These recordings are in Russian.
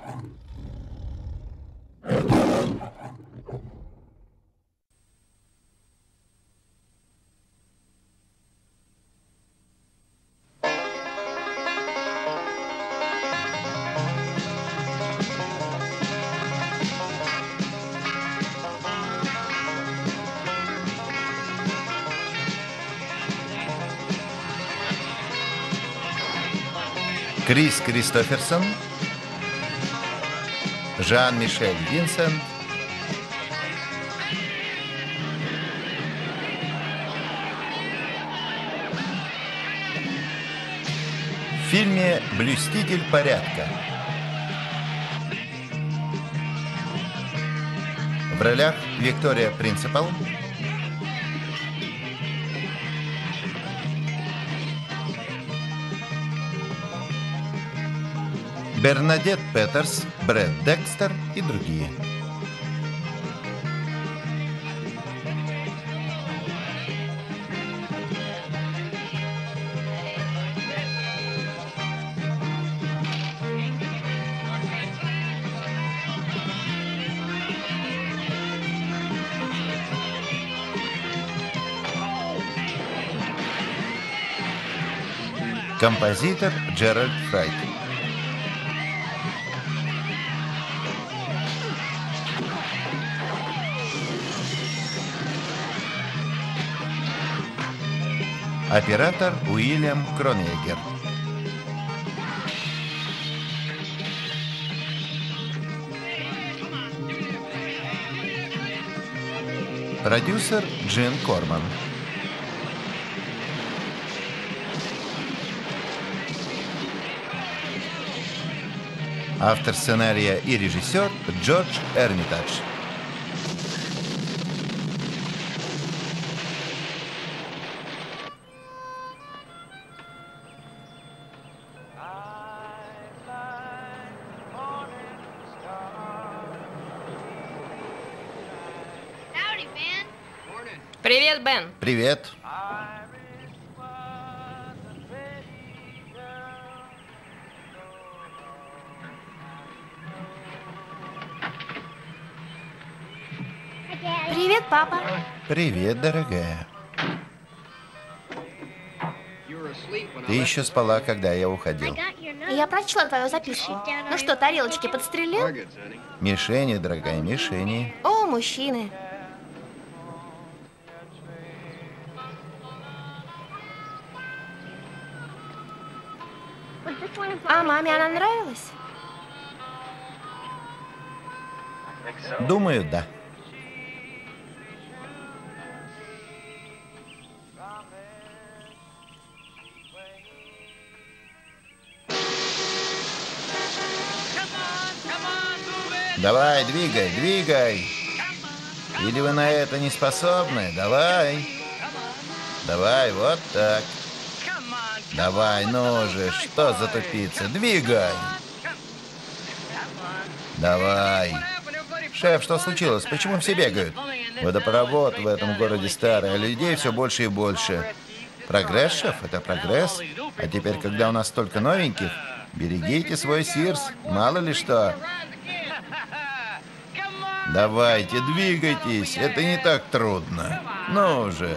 Крис Кристоферсон, Жан-Мишель Винсент, в фильме «Блюститель порядка». В ролях Виктория Принципал, Бернадетт Петерс, Брэд Декстер и другие. Композитор Джеральд Фрайт. Оператор Уильям Кроньегер. Продюсер Джин Корман. Автор сценария и режиссер Джордж Эрмитадж. Привет, Бен. Привет. Привет, папа. Привет, дорогая. Ты еще спала, когда я уходил. Я прочла твою записку. Ну что, тарелочки подстрелил? Мишени, дорогая, мишени. О, мужчины. А маме она нравилась? Думаю, да. Давай, двигай, двигай. Или вы на это не способны? Давай. Давай, вот так. Давай, ну же, что за тупица? Двигай. Давай. Шеф, что случилось? Почему все бегают? Водопровод в этом городе старый, а людей все больше и больше. Прогресс, шеф, это прогресс. А теперь, когда у нас столько новеньких, берегите свой Сирс, мало ли что. Давайте, двигайтесь, это не так трудно. Ну же.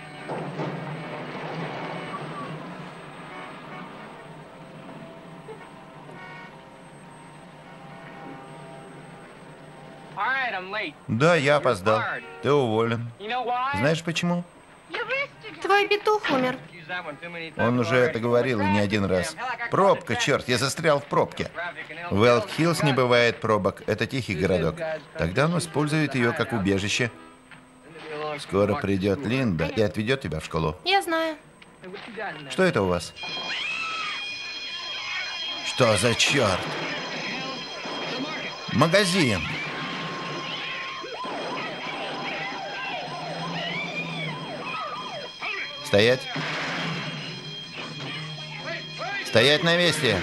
Да, я опоздал. Ты уволен. Знаешь почему? Твой петух умер. Он уже это говорил и не один раз. Пробка, черт, я застрял в пробке. В Элк-Хиллз не бывает пробок. Это тихий городок. Тогда он использует ее как убежище. Скоро придет Линда и отведет тебя в школу. Я знаю. Что это у вас? Что за черт? Магазин. Стоять. Стоять на месте.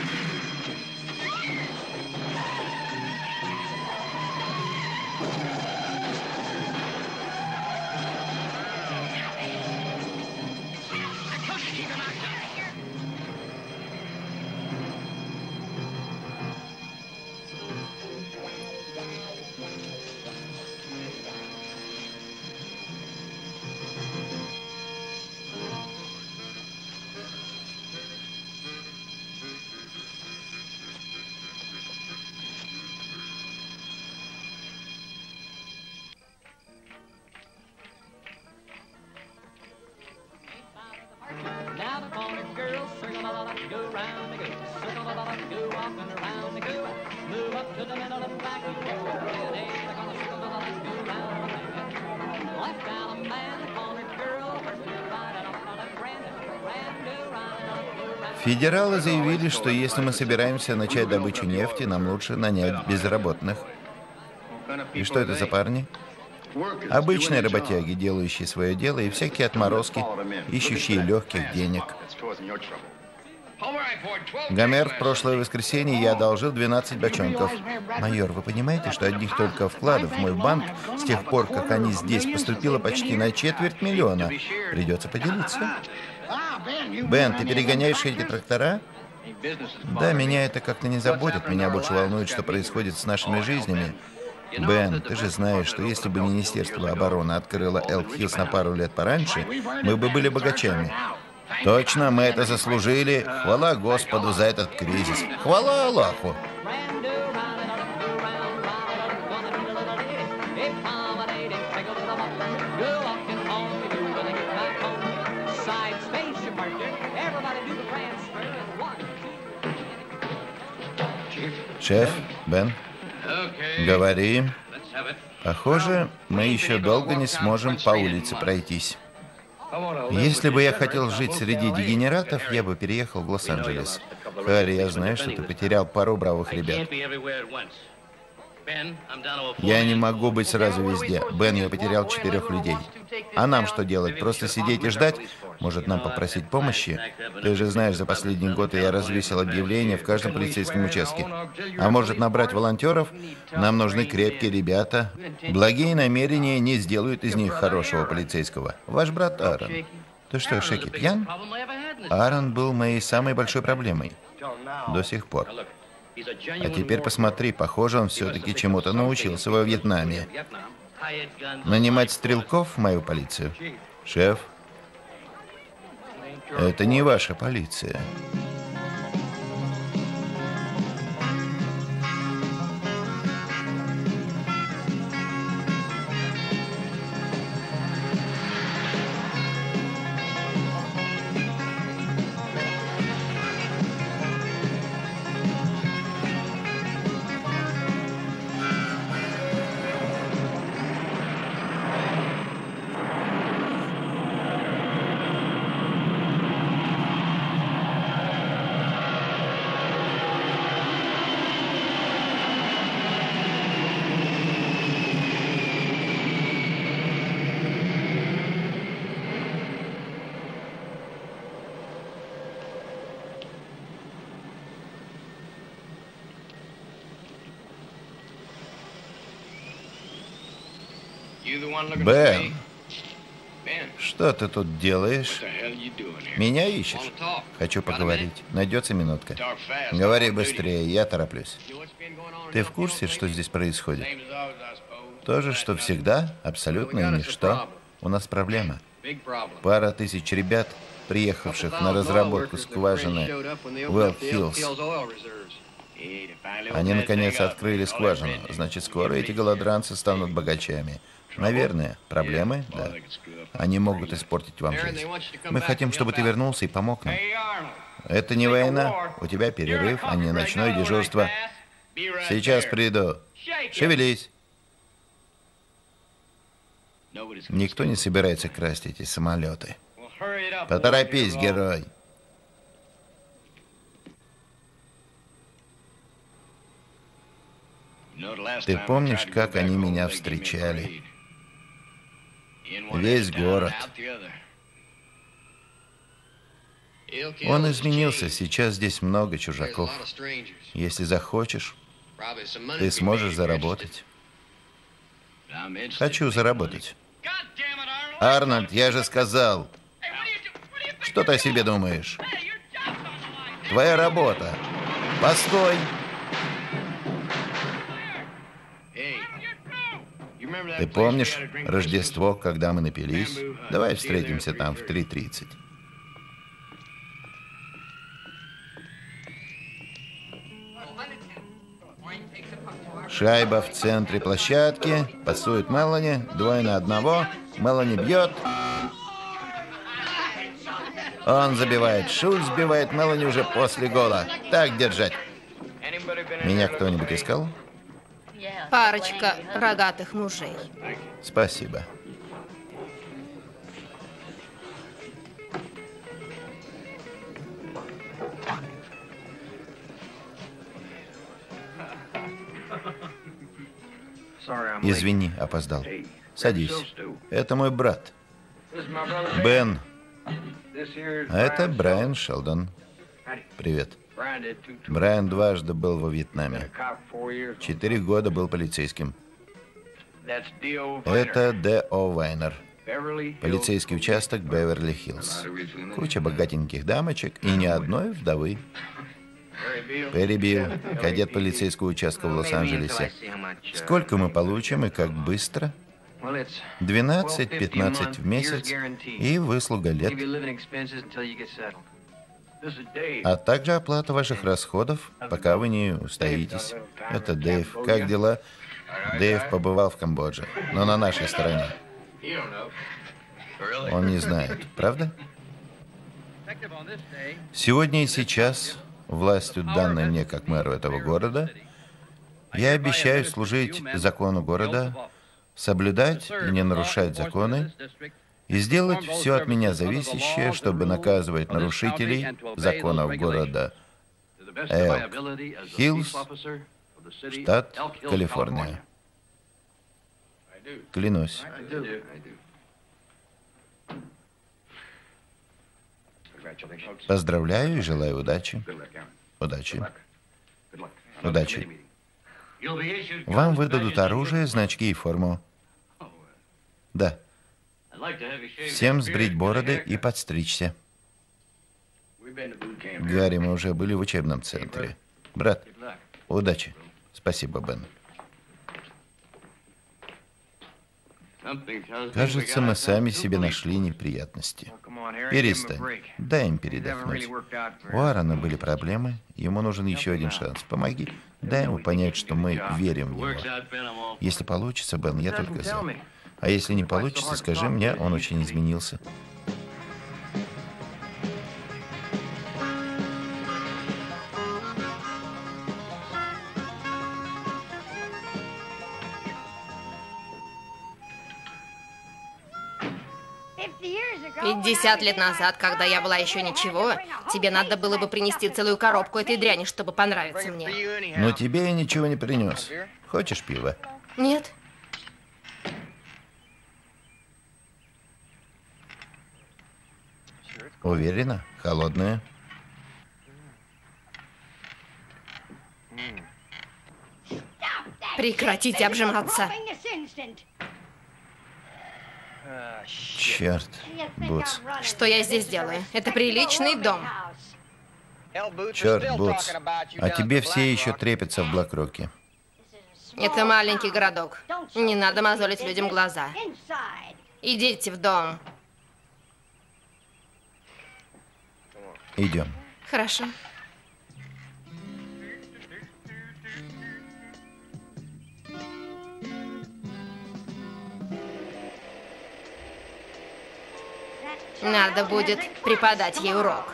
Федералы заявили, что если мы собираемся начать добычу нефти, нам лучше нанять безработных. И что это за парни? Обычные работяги, делающие свое дело, и всякие отморозки, ищущие легких денег. Гомер, в прошлое воскресенье я одолжил 12 бочонков. Майор, вы понимаете, что одних только вкладов в мой банк с тех пор, как они здесь, поступило почти на 250 000. Придется поделиться. Бен, ты перегоняешь эти трактора? Да, меня это как-то не заботит. Меня больше волнует, что происходит с нашими жизнями. Бен, ты же знаешь, что если бы Министерство обороны открыло Элк Хиллз на пару лет пораньше, мы бы были богачами. Точно, мы это заслужили. Хвала Господу за этот кризис. Хвала Аллаху. Шеф, Бен, говори. Похоже, мы еще долго не сможем по улице пройтись. Если бы я хотел жить среди дегенератов, я бы переехал в Лос-Анджелес. Харри, я знаю, что ты потерял пару бравых ребят. Я не могу быть сразу везде. Бен, я потерял 4 людей. А нам что делать? Просто сидеть и ждать? Может, нам попросить помощи? Ты же знаешь, за последний год я развесил объявления в каждом полицейском участке. А может, набрать волонтеров? Нам нужны крепкие ребята. Благие намерения не сделают из них хорошего полицейского. Ваш брат Аарон. Ты что, Шеки, пьян? Аарон был моей самой большой проблемой. До сих пор. А теперь посмотри, похоже, он все-таки чему-то научился во Вьетнаме. Нанимать стрелков в мою полицию? Шеф, это не ваша полиция. Бен, что ты тут делаешь? Меня ищешь? Хочу поговорить. Найдется минутка. Говори быстрее, я тороплюсь. Ты в курсе, что здесь происходит? То же, что всегда, абсолютно ничто. У нас проблема. Пара тысяч ребят, приехавших на разработку скважины в Элк Хиллз. Они, наконец, открыли скважину. Значит, скоро эти голодранцы станут богачами. Наверное. Проблемы? Да. Они могут испортить вам жизнь. Мы хотим, чтобы ты вернулся и помог нам. Это не война. У тебя перерыв, а не ночное дежурство. Сейчас приду. Шевелись. Никто не собирается красть эти самолеты. Поторопись, герой. Ты помнишь, как они меня встречали? Весь город. Он изменился. Сейчас здесь много чужаков. Если захочешь, ты сможешь заработать. Хочу заработать. Арнольд, я же сказал. Что ты о себе думаешь? Твоя работа. Постой. Ты помнишь Рождество, когда мы напились? Давай встретимся там в 3:30. Шайба в центре площадки. Пасует Мелани. 2 на 1. Мелани бьет. Он забивает. Шульц сбивает Мелани уже после гола. Так держать. Меня кто-нибудь искал? Парочка рогатых мужей. Спасибо. Извини, опоздал. Садись. Это мой брат. Бен. А это Брайан Шелдон. Привет. Брайан дважды был во Вьетнаме. 4 года был полицейским. Это Д.О. Вайнер. Полицейский участок Беверли-Хиллз. Куча богатеньких дамочек и ни одной вдовы. Перри Билл, кадет полицейского участка в Лос-Анджелесе. Сколько мы получим и как быстро? 12-15 в месяц и выслуга лет. А также оплата ваших расходов, пока вы не устоитесь. Это Дэйв. Как дела? Дэйв побывал в Камбодже, но на нашей стороне. Он не знает, правда? Сегодня и сейчас, властью, данной мне как мэру этого города, я обещаю служить закону города, соблюдать и не нарушать законы, и сделать все от меня зависящее, чтобы наказывать нарушителей законов города Элк-Хиллз, штат Калифорния. Клянусь. Поздравляю и желаю удачи. Удачи. Удачи. Вам выдадут оружие, значки и форму. Да. Всем сбрить бороды и подстричься. Гарри, мы уже были в учебном центре. Брат, удачи. Спасибо, Бен. Кажется, мы сами себе нашли неприятности. Перестань. Дай им передохнуть. У Аарона были проблемы, ему нужен еще один шанс. Помоги. Дай ему понять, что мы верим в него. Если получится, Бен, я только за. А если не получится, скажи мне, он очень изменился. «50 лет назад, когда я была еще ничего, тебе надо было бы принести целую коробку этой дряни, чтобы понравиться мне». Но тебе я ничего не принес. Хочешь пива? Нет. Уверена? Холодное? Прекратите обжиматься. Черт, Бутс. Что я здесь делаю? Это приличный дом. Черт, Бутс. А тебе все еще трепятся в Блэк-Роке. Это маленький городок. Не надо мозолить людям глаза. Идите в дом. Идем. Хорошо. Надо будет преподать ей урок.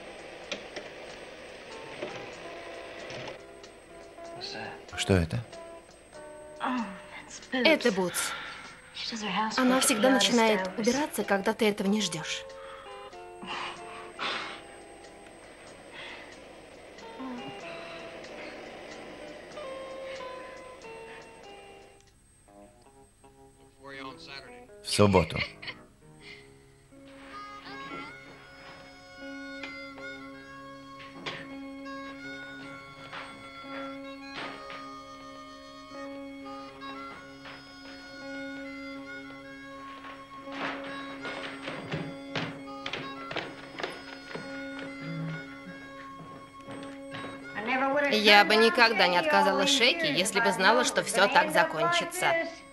Что это? Это Бутс. Она всегда начинает убираться, когда ты этого не ждешь. В субботу. Я бы никогда не отказала Шейке, если бы знала, что все так закончится.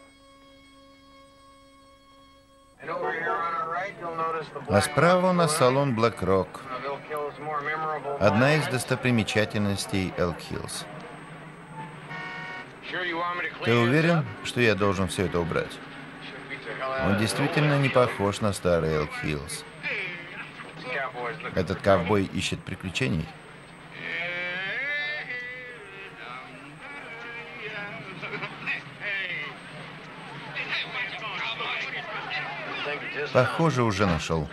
А справа у нас салон Блэк-Рок. Одна из достопримечательностей Элк-Хиллз. Ты уверен, что я должен все это убрать? Он действительно не похож на старый Элк-Хиллз. Этот ковбой ищет приключений. Похоже, уже нашел.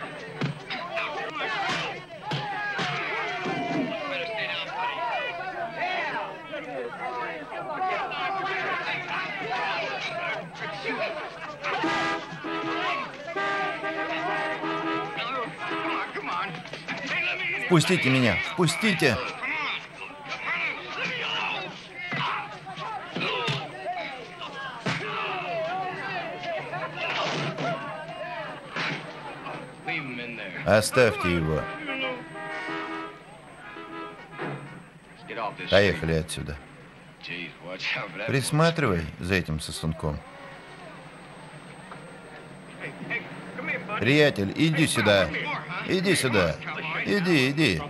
Впустите меня! Впустите! Оставьте его. Поехали отсюда. Присматривай за этим сосунком. Приятель, иди сюда. Иди сюда. Иди, иди.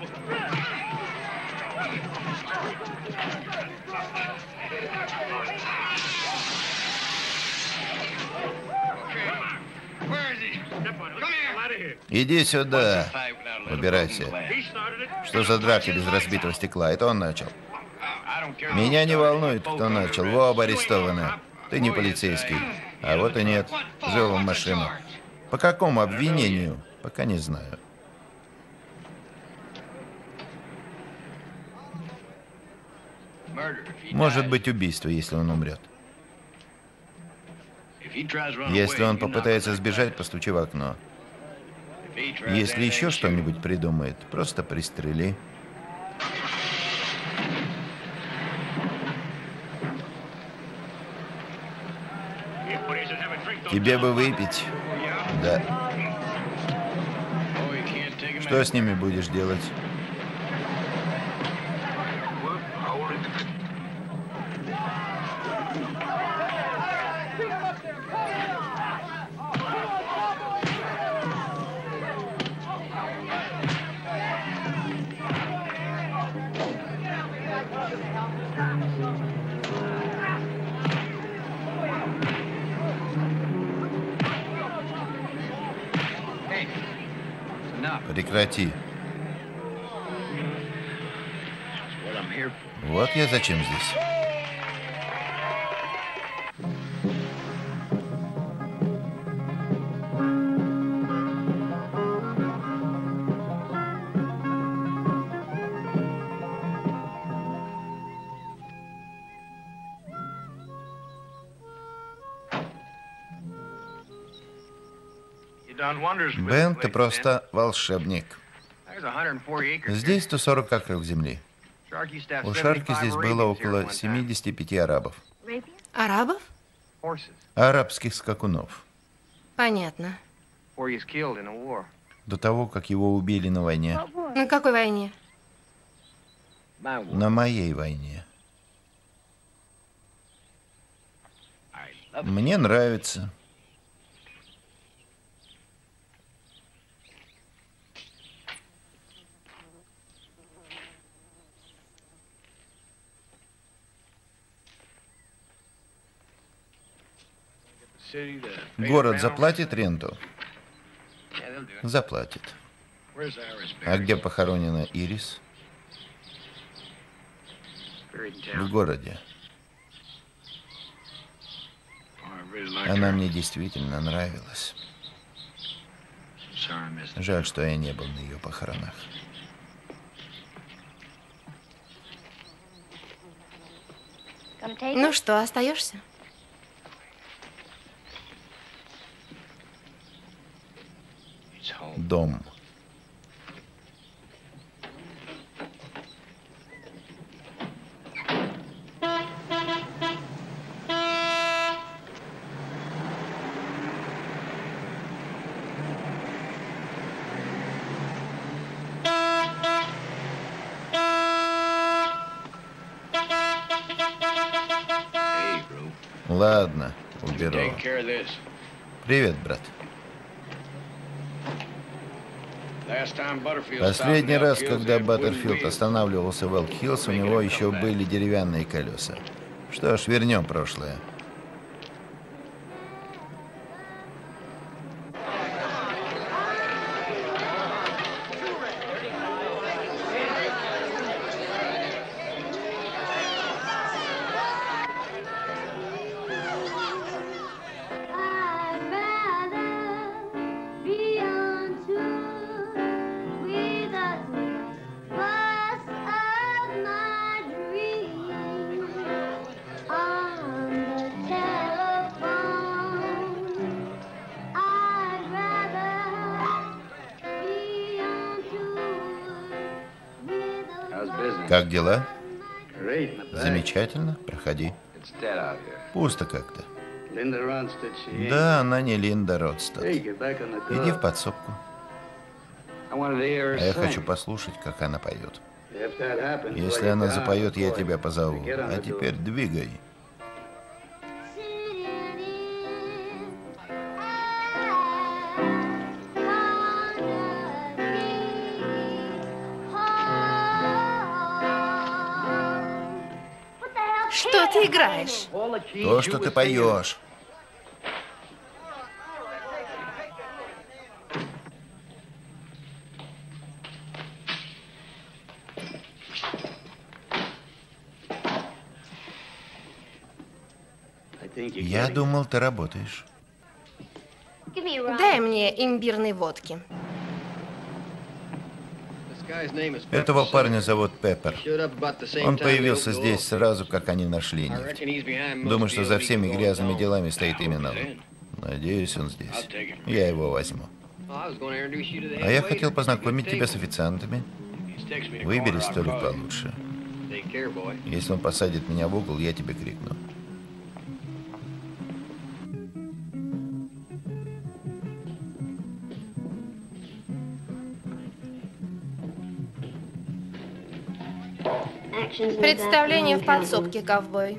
Иди сюда. Убирайся. Что за драки без разбитого стекла? Это он начал. Меня не волнует, кто начал. Вы оба арестованы. Ты не полицейский. А вот и нет. Завел в машину. По какому обвинению? Пока не знаю. Может быть убийство, если он умрет. Если он попытается сбежать, постучи в окно. Если еще что-нибудь придумает, просто пристрели. Тебе бы выпить. Да. Что с ними будешь делать? Прекрати. Вот я зачем здесь. Бен, ты просто волшебник. Здесь 140 акров земли. У Шарки здесь было около 75 арабов. Арабов? Арабских скакунов. Понятно. До того, как его убили на войне. На какой войне? На моей войне. Мне нравится. Город заплатит ренту? Заплатит. А где похоронена Ирис? В городе. Она мне действительно нравилась. Жаль, что я не был на ее похоронах. Ну что, остаешься? Дом. Ладно, уберу. Привет, брат. Последний раз, когда Баттерфилд останавливался в Элк-Хиллз, у него еще были деревянные колеса. Что ж, вернем прошлое. Как дела? Замечательно. Проходи. Пусто как-то. Да, она не Линда Родстад. Иди в подсобку. А я хочу послушать, как она поет. Если она запоет, я тебя позову. А теперь двигай. Что ты играешь? То, что ты поешь. Я думал, ты работаешь. Дай мне имбирной водки. Этого парня зовут Пеппер. Он появился здесь сразу, как они нашли нефть. Думаю, что за всеми грязными делами стоит именно он. Надеюсь, он здесь. Я его возьму. А я хотел познакомить тебя с официантами. Выбери столик получше. Если он посадит меня в угол, я тебе крикну. Представление в подсобке, ковбой.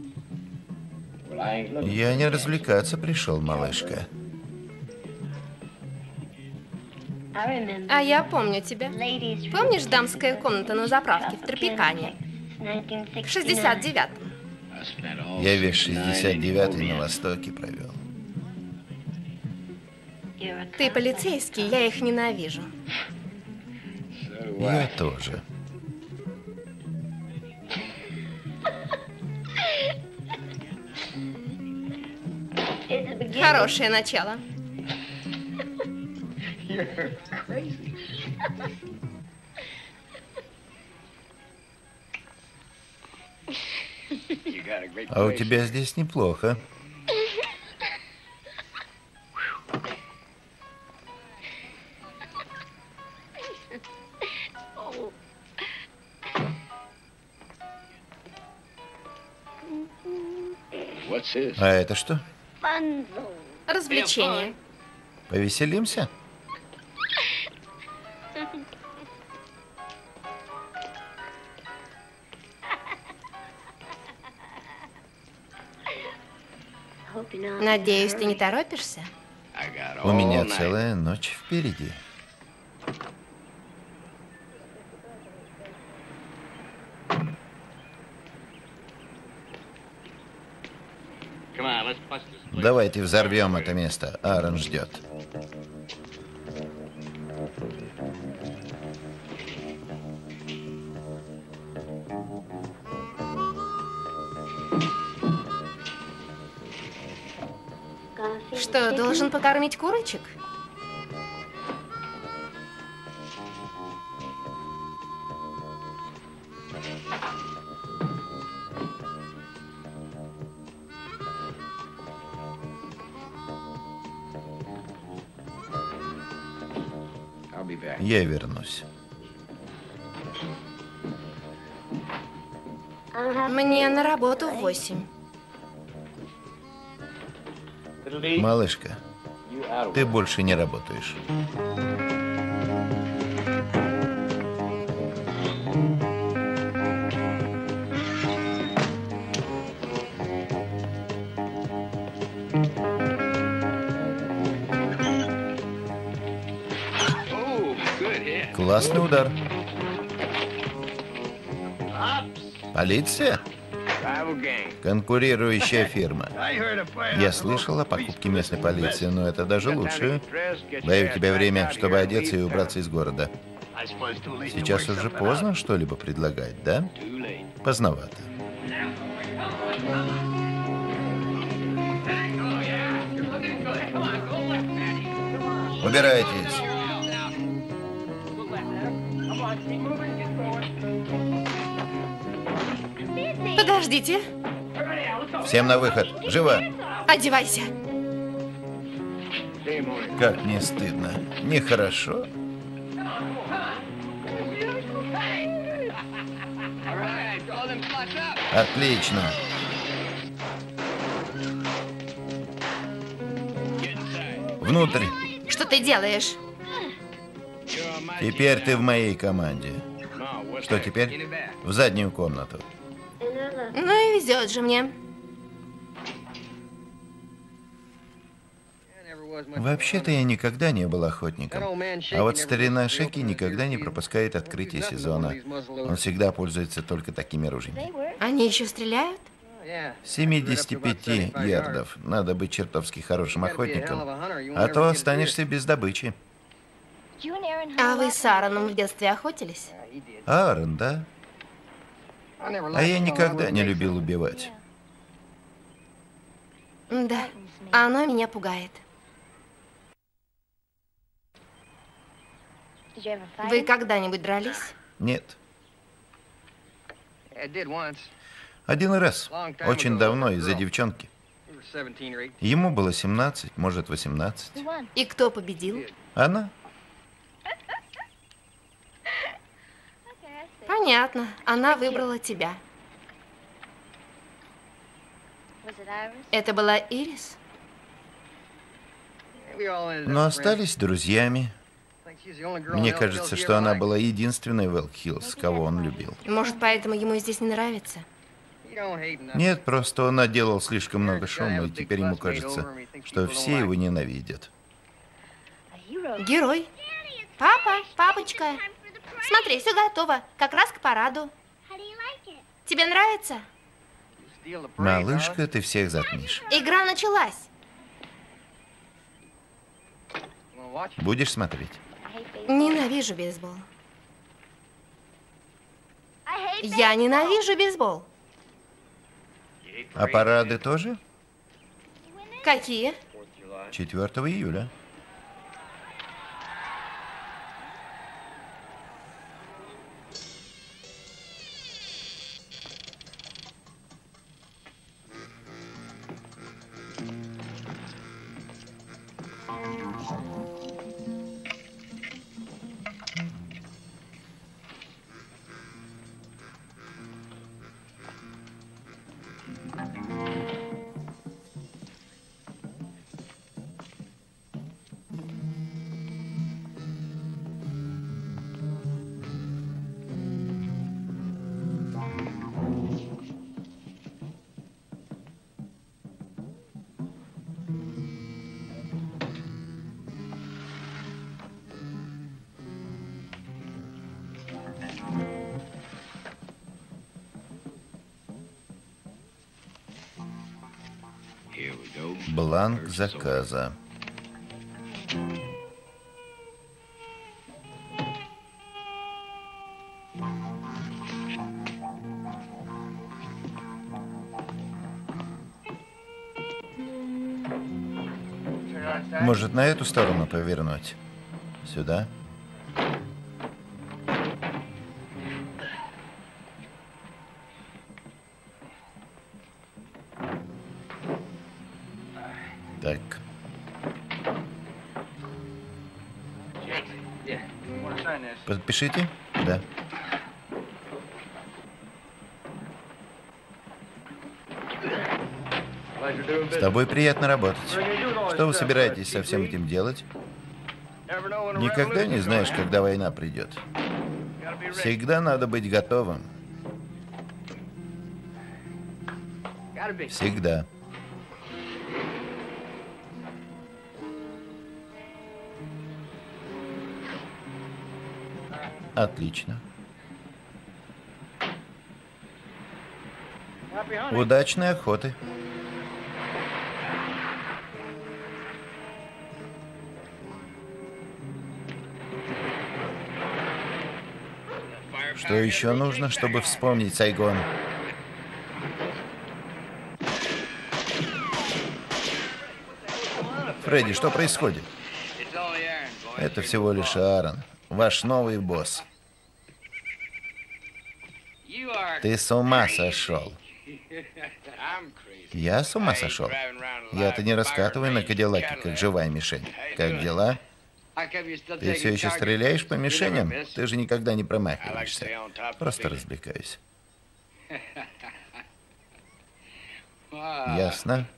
Я не развлекаться пришел, малышка. А я помню тебя. Помнишь дамская комната на заправке в Тропикане? В 69-м. Я весь 69-й на Востоке провел. Ты полицейский, я их ненавижу. Я тоже. Хорошее начало. А у тебя здесь неплохо. А это что? Развлечение. Повеселимся? Надеюсь, ты не торопишься? У меня целая ночь впереди. Давайте взорвем это место. Аарон ждет. Что, должен покормить курочек? Я вернусь. Мне на работу в 8. Малышка, ты больше не работаешь. Классный удар. Полиция? Конкурирующая фирма. Я слышал о покупке местной полиции, но это даже лучше. Даю тебе время, чтобы одеться и убраться из города. Сейчас уже поздно что-либо предлагать, да? Поздновато. Убирайтесь. Подождите. Всем на выход. Живо. Одевайся. Как не стыдно. Нехорошо. Отлично. Внутрь. Что ты делаешь? Теперь ты в моей команде. Что теперь? В заднюю комнату. Ну и везет же мне. Вообще-то я никогда не был охотником. А вот старина Шеки никогда не пропускает открытие сезона. Он всегда пользуется только такими ружьями. Они еще стреляют? 75 ярдов. Надо быть чертовски хорошим охотником, а то останешься без добычи. А вы с Аароном в детстве охотились? Аарон, да? А я никогда не любил убивать. Да, оно меня пугает. Вы когда-нибудь дрались? Нет. Один раз. Очень давно, из-за девчонки. Ему было 17, может, 18. И кто победил? Она? Понятно, она выбрала тебя. Это была Ирис? Но остались друзьями. Мне кажется, что она была единственной в Элк-Хиллз, кого он любил. Может, поэтому ему здесь не нравится? Нет, просто он наделал слишком много шума, и теперь ему кажется, что все его ненавидят. Герой. Папа, папочка, смотри, все готово, как раз к параду. Тебе нравится? Малышка, ты всех затмишь. Игра началась. Будешь смотреть? Ненавижу бейсбол. Я ненавижу бейсбол. А парады тоже? Какие? 4 июля. Бланк заказа. Может, на эту сторону повернуть? Сюда? Так. Подпишите? Да. С тобой приятно работать. Что вы собираетесь со всем этим делать? Никогда не знаешь, когда война придет. Всегда надо быть готовым. Всегда. Отлично. Удачной охоты. Что еще нужно, чтобы вспомнить Сайгон? Фредди, что происходит? Это всего лишь Аарон, ваш новый босс. Ты с ума сошел. Я с ума сошел? Я-то не раскатываю на Кадиллаке, как живая мишень. Как дела? Ты все еще стреляешь по мишеням? Ты же никогда не промахиваешься. Просто развлекаюсь. Ясно.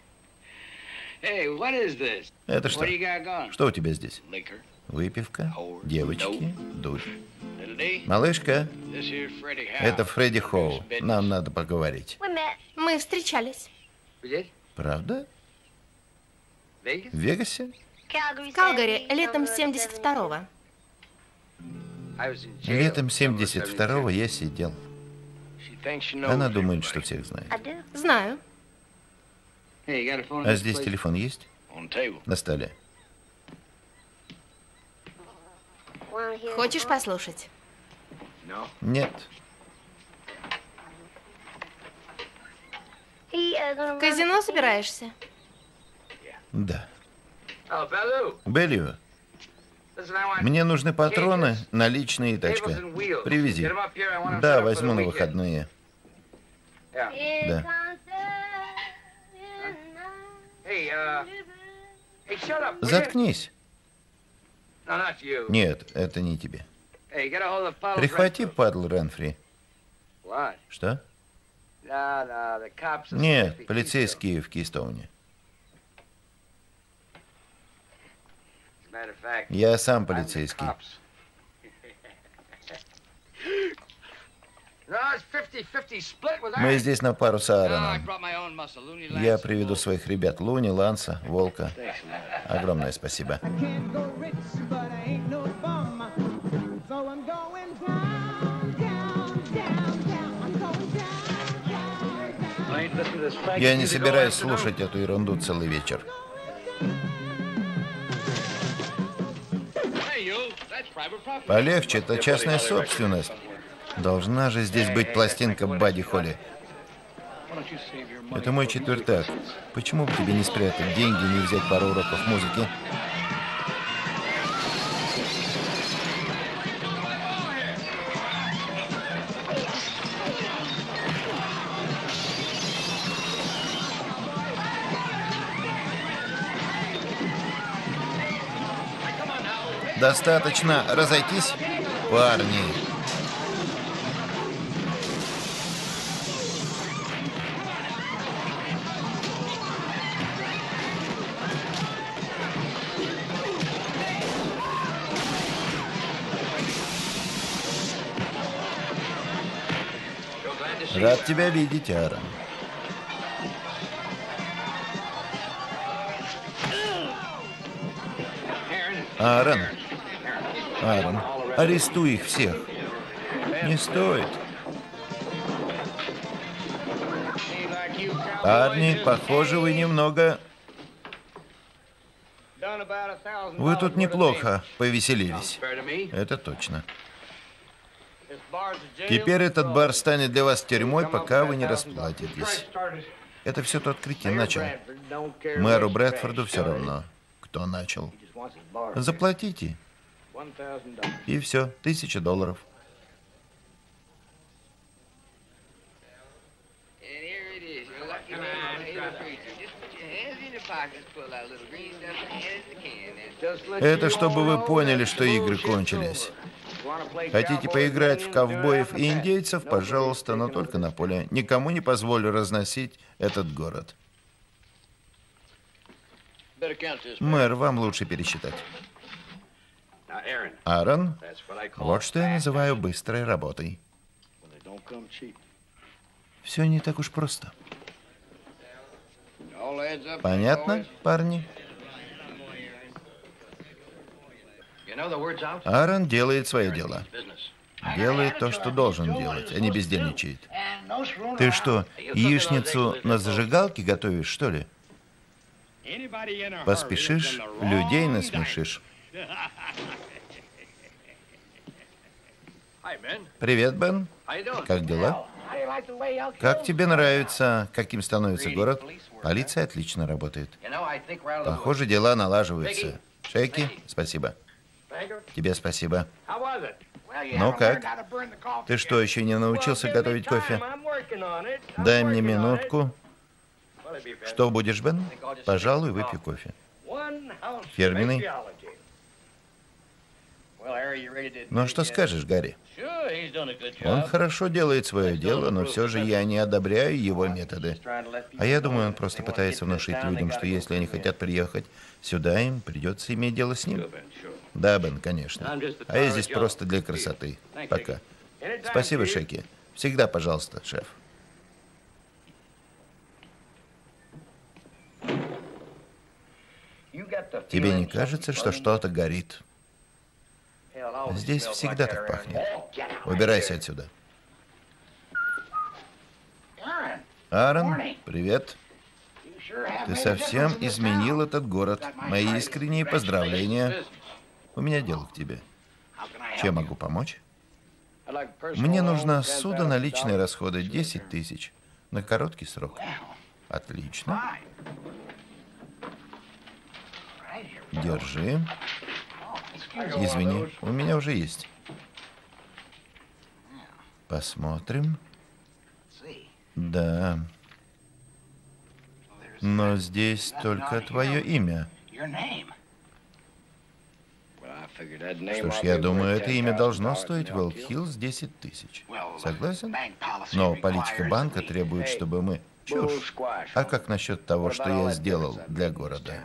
Это что? Что у тебя здесь? Выпивка, девочки, дурь. Малышка, это Фредди Хоу. Нам надо поговорить. Мы встречались. Правда? В Вегасе? В Калгари летом 72-го. Летом 72-го я сидел. Она думает, что всех знает. Знаю. А здесь телефон есть? На столе. Хочешь послушать? Нет. В казино собираешься? Да. Беллю, мне нужны патроны, наличные и тачка. Привези. Да, возьму на выходные. Да. Заткнись. Нет, это не тебе. Прихвати падл Ренфри. Что? Нет, полицейские в Кейстоуне. Я сам полицейский. Мы здесь на пару с Аароном. Я приведу своих ребят. Луни, Ланса, Волка. Огромное спасибо. Я не собираюсь слушать эту ерунду целый вечер. Полегче, это частная собственность. Должна же здесь быть пластинка Бадди Холли. Это мой четвертак. Почему бы тебе не спрятать деньги и не взять пару уроков музыки? Достаточно разойтись, парни. Рад тебя видеть, Аарон. Аарон. Аарон, арестуй их всех. Не стоит. Парни, похоже, вы немного... Вы тут неплохо повеселились. Это точно. Теперь этот бар станет для вас тюрьмой, пока вы не расплатитесь. Это все тот кретин начал. Мэру Брэдфорду все равно, кто начал. Заплатите. И все, $1000. Это чтобы вы поняли, что игры кончились. Хотите поиграть в ковбоев и индейцев, пожалуйста, но только на поле. Никому не позволю разносить этот город. Мэр, вам лучше пересчитать. Аарон, вот что я называю быстрой работой. Все не так уж просто. Понятно, парни? Аарон делает свое дело. Делает то, что должен делать, а не бездельничает. Ты что, яичницу на зажигалке готовишь, что ли? Поспешишь, людей насмешишь. Привет, Бен. Как дела? Как тебе нравится, каким становится город? Полиция отлично работает. Похоже, дела налаживаются. Шейки, спасибо. Тебе спасибо. Ну как? Ты что, еще не научился готовить кофе? Дай мне минутку. Что будешь, Бен? Пожалуй, выпью кофе. Фирменный? Ну, что скажешь, Гарри? Он хорошо делает свое дело, но все же я не одобряю его методы. А я думаю, он просто пытается внушить людям, что если они хотят приехать сюда, им придется иметь дело с ним. Да, Бен, конечно. А я здесь просто для красоты. Пока. Спасибо, Шеки. Всегда, пожалуйста, шеф. Тебе не кажется, что что-то горит? Здесь всегда так пахнет. Убирайся отсюда. Аарон, привет. Ты совсем изменил этот город. Мои искренние поздравления. У меня дело к тебе. Чем могу помочь? Мне нужна ссуда на личные расходы 10 тысяч на короткий срок. Отлично. Держи. Извини, у меня уже есть. Посмотрим. Да. Но здесь только твое имя. Что ж, я думаю, это имя должно стоить в Элк-Хиллз 10 тысяч. Согласен? Но политика банка требует, чтобы мы... Чушь. А как насчет того, что я сделал для города?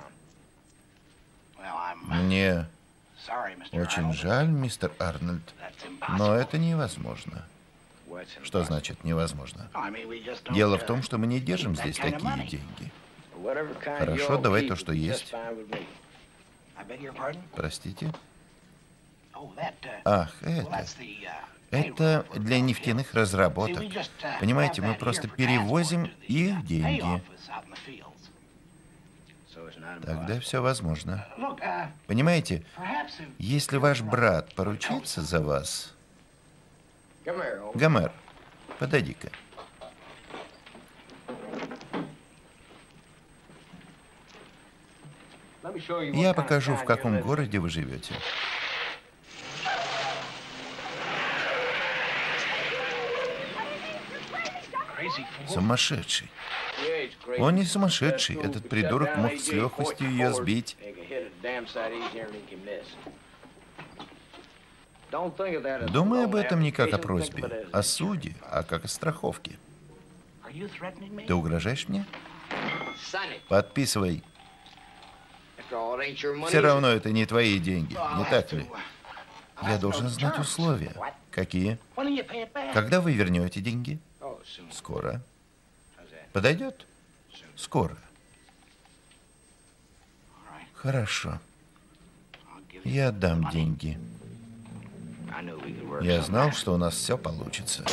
Мне очень жаль, мистер Арнольд, но это невозможно. Что значит невозможно? Дело в том, что мы не держим здесь такие деньги. Хорошо, давай то, что есть. Простите? Ах, это для нефтяных разработок. Понимаете, мы просто перевозим их деньги. Тогда все возможно. Понимаете, если ваш брат поручится за вас... Гомер, подойди-ка. Я покажу, в каком городе вы живете. Сумасшедший. Он не сумасшедший. Этот придурок мог с легкостью ее сбить. Думай об этом не как о просьбе, о суде, а как о страховке. Ты угрожаешь мне? Подписывай. Все равно это не твои деньги, не так ли? Я должен знать условия. Какие? Когда вы вернете деньги? Скоро. Подойдет? Скоро. Хорошо. Я отдам деньги. Я знал, что у нас все получится.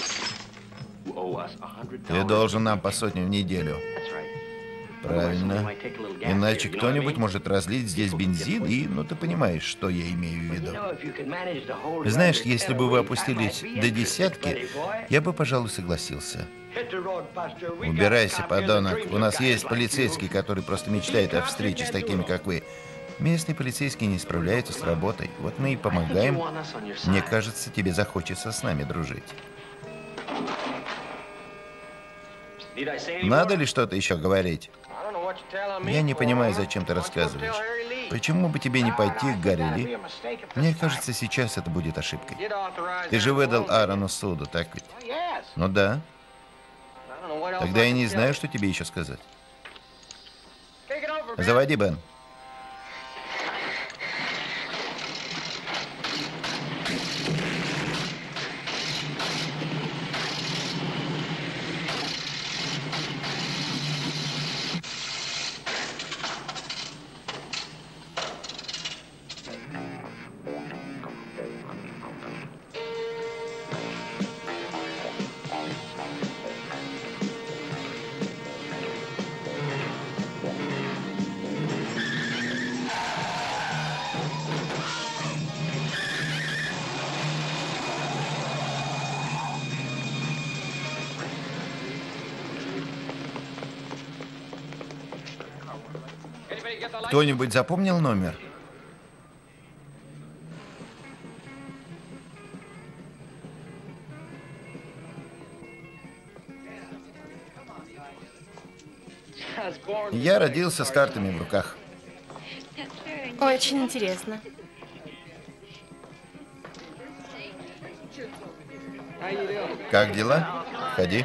Ты должен нам по сотне в неделю. Правильно. Иначе кто-нибудь может разлить здесь бензин и, ну, ты понимаешь, что я имею в виду. Знаешь, если бы вы опустились до десятки, я бы, пожалуй, согласился. Убирайся, подонок. У нас есть полицейский, который просто мечтает о встрече с такими, как вы. Местные полицейские не справляются с работой. Вот мы и помогаем. Мне кажется, тебе захочется с нами дружить. Надо ли что-то еще говорить? Я не понимаю, зачем ты рассказываешь. Почему бы тебе не пойти к Гарри Ли? Мне кажется, сейчас это будет ошибкой. Ты же выдал Аарону суду, так ведь? Ну да. Тогда я не знаю, что тебе еще сказать. Заводи, Бен. Кто-нибудь запомнил номер? Я родился с картами в руках. Очень интересно. Как дела? Входи.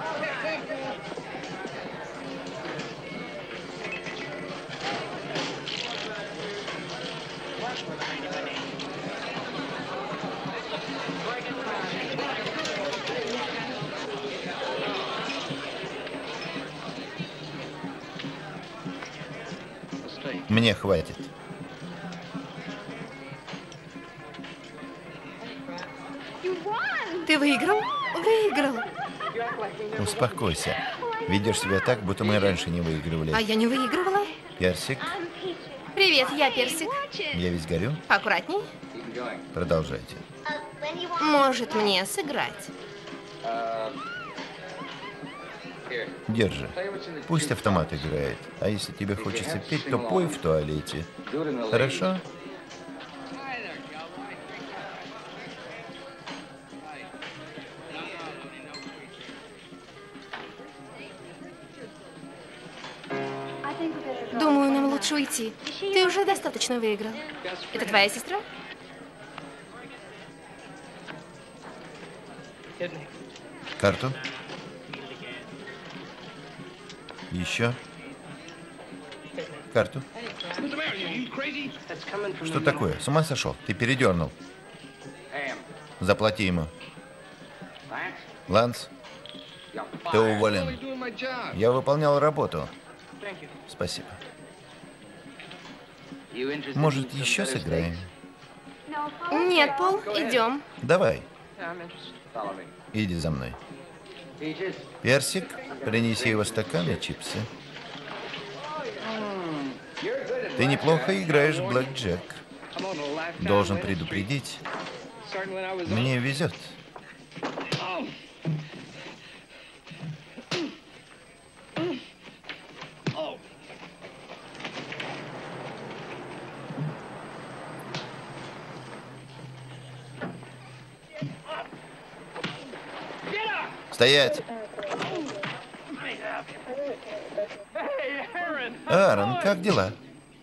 Мне хватит. Ты выиграл? Выиграл. Успокойся. Ведешь себя так, будто мы раньше не выигрывали. А я не выигрывала. Персик, Привет, я Персик. я весь горю. Поаккуратней. Продолжайте. Может мне сыграть? Держи. Пусть автомат играет. А если тебе хочется петь, то пой в туалете. Хорошо? Думаю, нам лучше уйти. Ты уже достаточно выиграл. Это твоя сестра? Карту? Еще? Карту? Что такое? С ума сошел? Ты передернул. Заплати ему. Ланс, ты уволен. Я выполнял работу. Спасибо. Может, еще сыграем? Нет, Пол, идем. Давай. Иди за мной. Персик, принеси его стакан и чипсы. Ты неплохо играешь в блэкджек. Должен предупредить. Мне везет. Стоять! Аарон, как дела?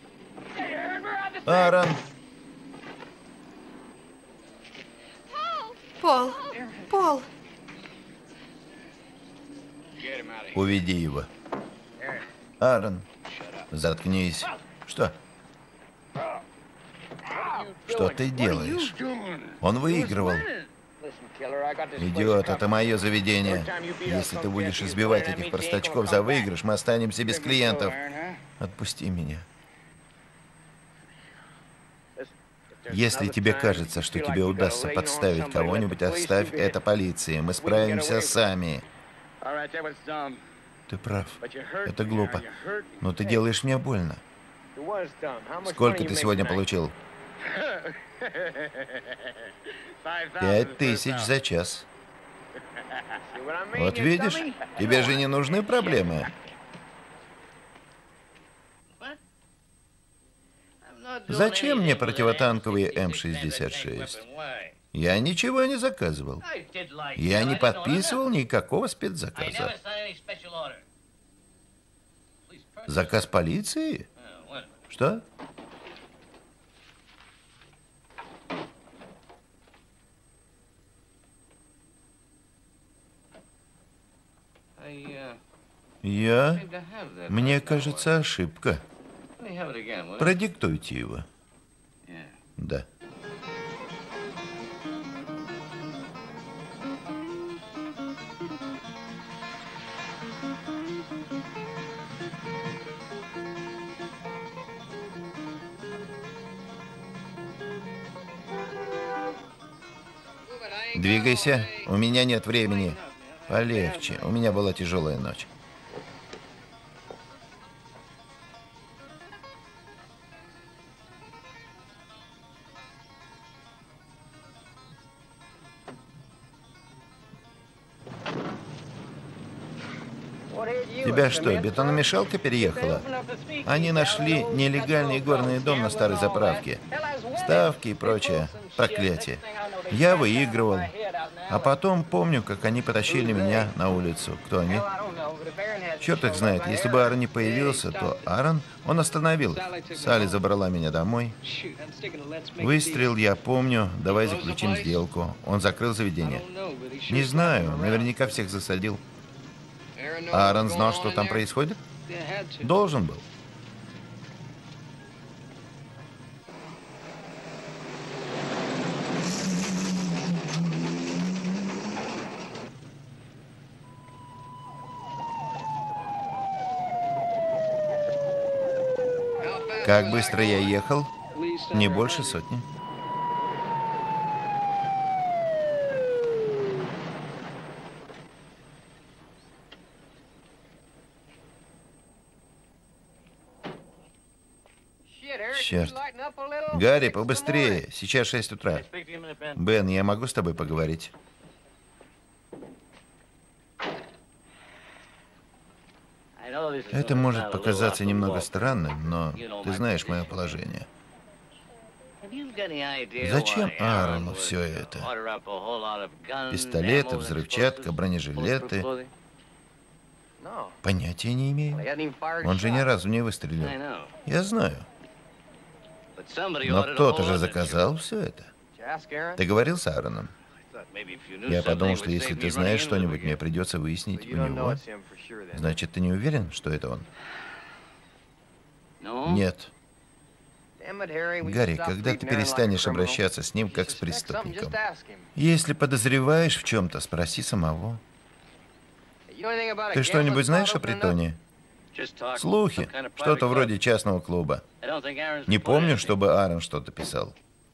Аарон! Пол, Пол. Уведи его. Аарон, заткнись. Что? Что ты делаешь? Он выигрывал. Идиот, это мое заведение. Если ты будешь избивать этих простачков за выигрыш, мы останемся без клиентов. Отпусти меня. Если тебе кажется, что тебе удастся подставить кого-нибудь, оставь это полиции. Мы справимся сами. Ты прав. Это глупо. Но ты делаешь мне больно. Сколько ты сегодня получил? 5000 за час. Вот видишь, тебе же не нужны проблемы. Зачем мне противотанковые М-66? Я ничего не заказывал. Я не подписывал никакого спецзаказа. Заказ полиции? Что? Мне кажется, ошибка. Продиктуйте его. Да. Двигайся, у меня нет времени. Полегче, у меня была тяжелая ночь. Тебя что, бетономешалка переехала? Они нашли нелегальный горный дом на старой заправке. Ставки и прочее. Проклятие. Я выигрывал. А потом помню, как они потащили меня на улицу. Кто они? Черт их знает, если бы Аарон не появился, то Аарон, он остановил их. Салли забрала меня домой. Выстрел, я помню, давай заключим сделку. Он закрыл заведение. Не знаю, наверняка всех засадил. Аарон знал, что там происходит? Должен был. Как быстро я ехал? Не больше сотни. Черт. Гарри, побыстрее. Сейчас 6 утра. Бен, я могу с тобой поговорить? Это может показаться немного странным, но ты знаешь мое положение. Зачем Аарону все это? Пистолеты, взрывчатка, бронежилеты. Понятия не имею. Он же ни разу не выстрелил. Я знаю. Но кто-то же заказал все это. Ты говорил с Аароном? Я подумал, что если ты знаешь что-нибудь, мне придется выяснить у него. Значит, ты не уверен, что это он? Нет. Гарри, когда ты перестанешь обращаться с ним, как с преступником? Если подозреваешь в чем-то, спроси самого. Ты что-нибудь знаешь о притоне? Слухи. Что-то вроде частного клуба. Не помню, чтобы Аарон что-то писал.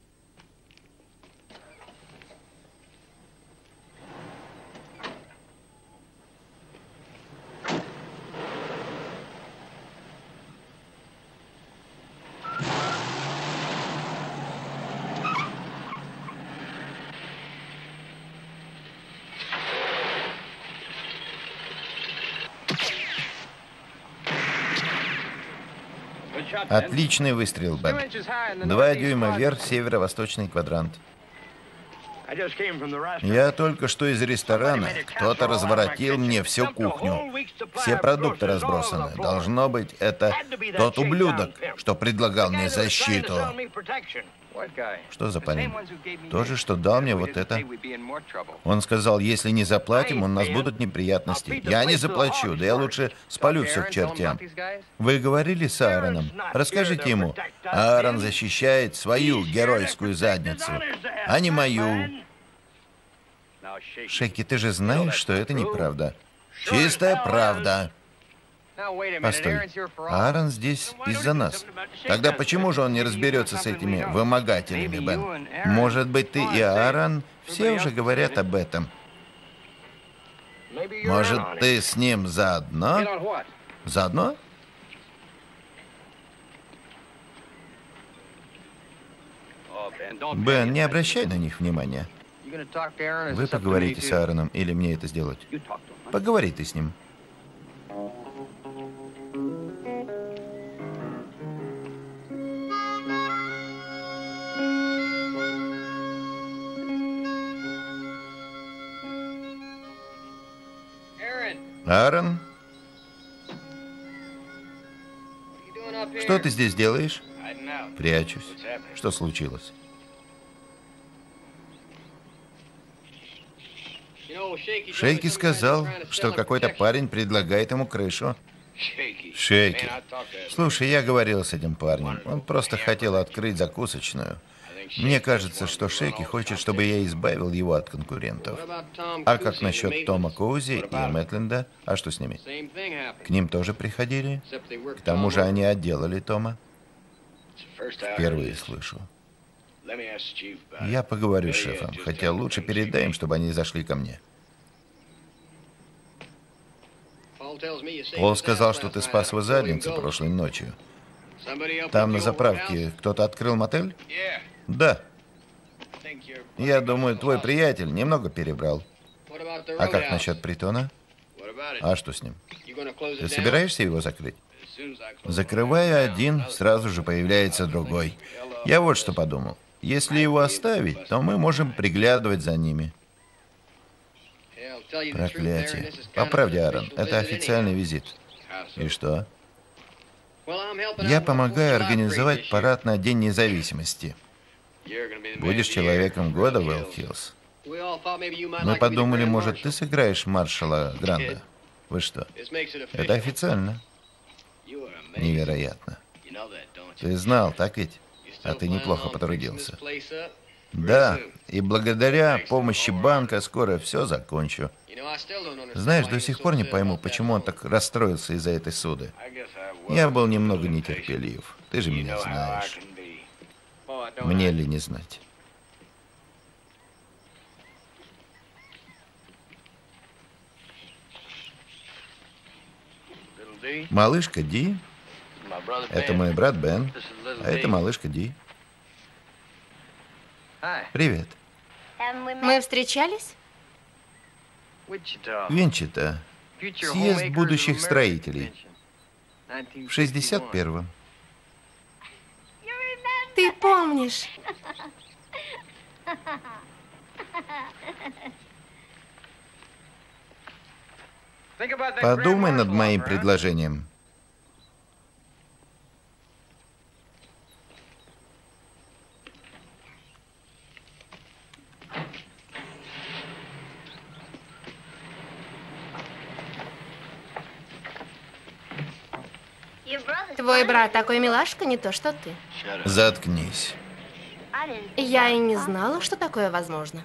Отличный выстрел, Бен. 2 дюйма вверх, северо-восточный квадрант. Я только что из ресторана. Кто-то разворотил мне всю кухню. Все продукты разбросаны. Должно быть, это тот ублюдок, что предлагал мне защиту. Что за парень? То же, что дал мне вот это. Он сказал, если не заплатим, у нас будут неприятности. Я не заплачу, да я лучше спалю все к чертям. Вы говорили с Аароном? Расскажите ему. Аарон защищает свою геройскую задницу, а не мою. Шеки, ты же знаешь, что это неправда. Чистая правда. Постой, Аарон здесь из-за нас. Тогда почему же он не разберется с этими вымогателями, Бен? Может быть, ты и Аарон все уже говорят об этом. Может, ты с ним заодно? Заодно? Бен, не обращай на них внимания. Вы поговорите с Аароном, или мне это сделать? Поговори ты с ним. Аарон? Что ты здесь делаешь? Прячусь. Что случилось? Шейки сказал, что какой-то парень предлагает ему крышу. Шейки. Слушай, я говорил с этим парнем. Он просто хотел открыть закусочную. Мне кажется, что Шейки хочет, чтобы я избавил его от конкурентов. А как насчет Тома Коузи и Мэтленда? А что с ними? К ним тоже приходили? К тому же они отделали Тома. Впервые слышу. Я поговорю с шефом, хотя лучше передай им, чтобы они зашли ко мне. Пол сказал, что ты спас его задницу прошлой ночью. Там на заправке кто-то открыл мотель? Да. Я думаю, твой приятель немного перебрал. А как насчет притона? А что с ним? Ты собираешься его закрыть? Закрывая один, сразу же появляется другой. Я вот что подумал. Если его оставить, то мы можем приглядывать за ними. Проклятие. По правде, Аарон, это официальный визит. И что? Я помогаю организовать парад на День независимости. Будешь человеком года, Уилл Хиллс? Мы подумали, может, ты сыграешь маршала Гранда. Вы что? Это официально. Невероятно. Ты знал, так ведь? А ты неплохо потрудился. Да, и благодаря помощи банка скоро все закончу. Знаешь, до сих пор не пойму, почему он так расстроился из-за этой суды. Я был немного нетерпелив. Ты же меня знаешь. Мне ли не знать? Малышка Ди. Это мой брат Бен. А это малышка Ди. Привет. Мы встречались? Винчита. Съезд будущих строителей. В 61-м. Ты помнишь? Подумай над моим предложением. Твой брат такой милашка, не то что ты. Заткнись. Я и не знала, что такое возможно.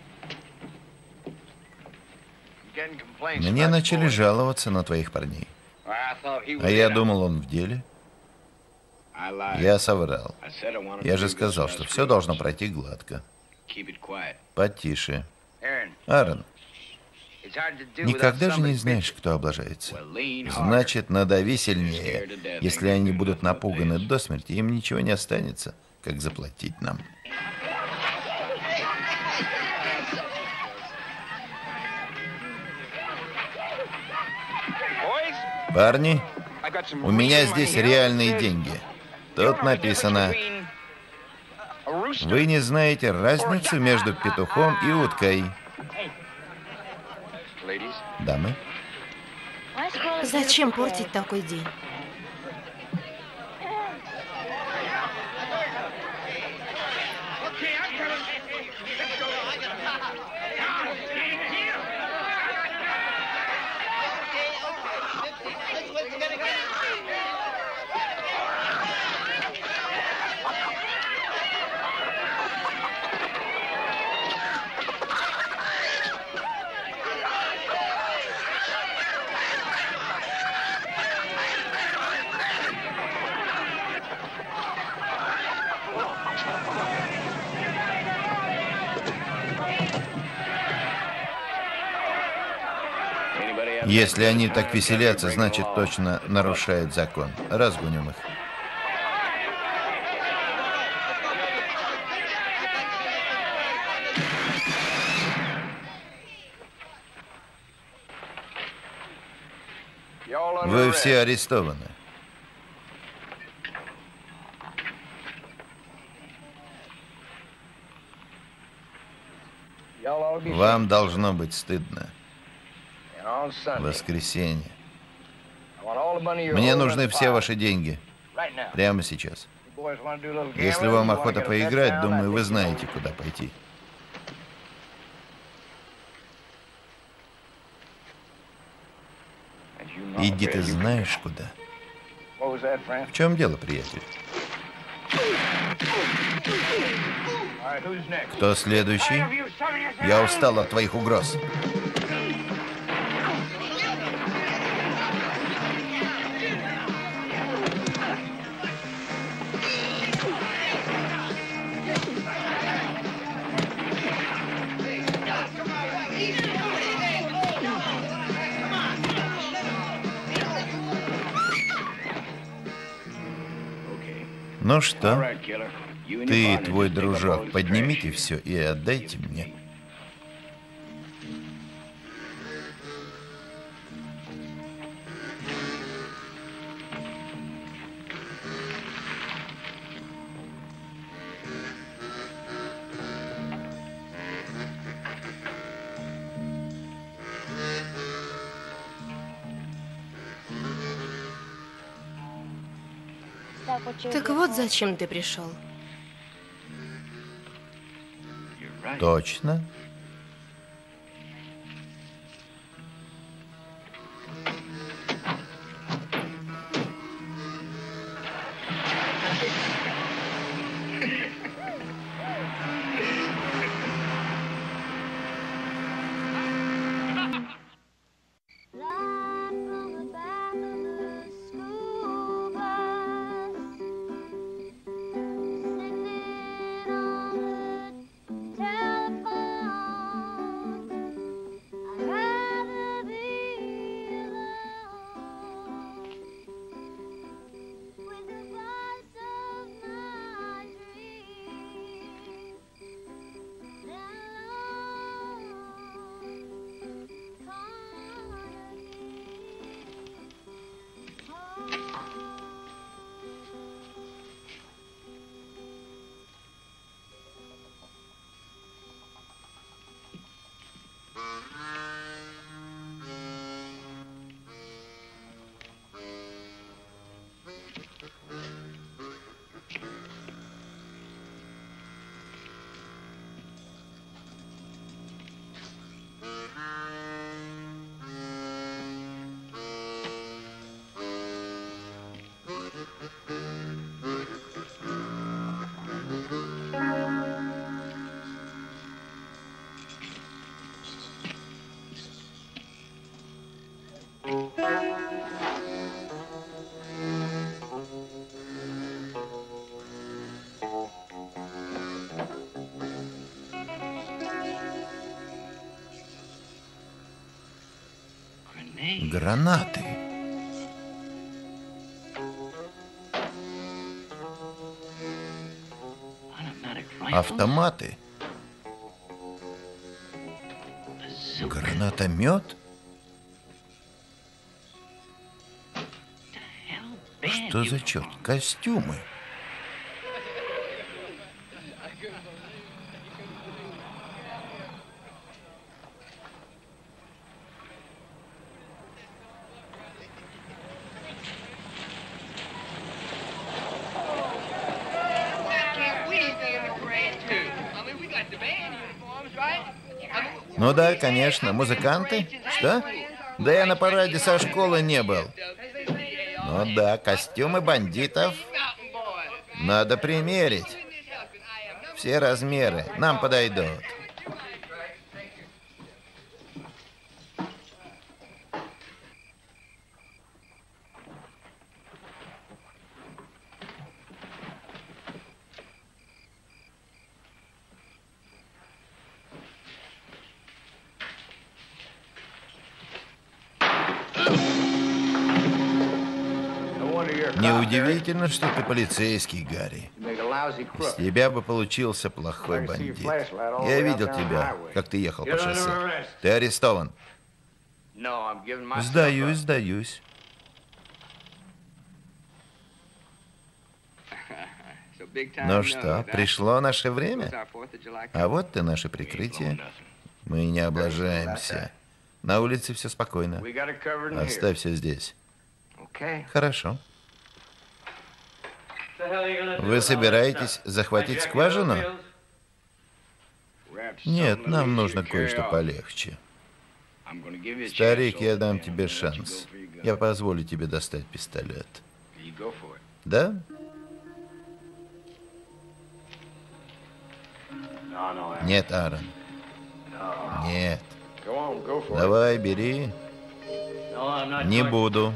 Мне начали жаловаться на твоих парней. А я думал, он в деле. Я соврал. Я же сказал, что все должно пройти гладко. Потише. Аарон, никогда же не знаешь, кто облажается. Значит, надави сильнее. Если они будут напуганы до смерти, им ничего не останется, как заплатить нам. Парни, у меня здесь реальные деньги. Тут написано: вы не знаете разницу между петухом и уткой. Дамы? Зачем портить такой день? Если они так веселятся, значит, точно нарушают закон. Разгоним их. Вы все арестованы. Вам должно быть стыдно. Воскресенье. Мне нужны все ваши деньги. Прямо сейчас. Если вам охота поиграть, думаю, вы знаете, куда пойти. Иди, ты знаешь куда. В чем дело, приятель? Кто следующий? Я устал от твоих угроз. Ну что, ты и твой дружок, поднимите все и отдайте мне. Так вот зачем ты пришел. Точно. Гранаты. Автоматы. Гранатомет? Что за черт? Костюмы. Ну да, конечно, музыканты. Что? Да я на параде со школы не был. Ну да, костюмы бандитов. Надо примерить. Все размеры нам подойдут. Неудивительно, что ты полицейский, Гарри. Из тебя бы получился плохой бандит. Я видел тебя, как ты ехал по шоссе. Ты арестован. Сдаюсь, сдаюсь. Ну что, пришло наше время? А вот ты наше прикрытие. Мы не облажаемся. На улице все спокойно. Оставь все здесь. Хорошо. Вы собираетесь захватить скважину? Нет, нам нужно кое-что полегче. Старик, я дам тебе шанс. Я позволю тебе достать пистолет. Да? Нет, Аарон. Нет. Давай, бери. Не буду.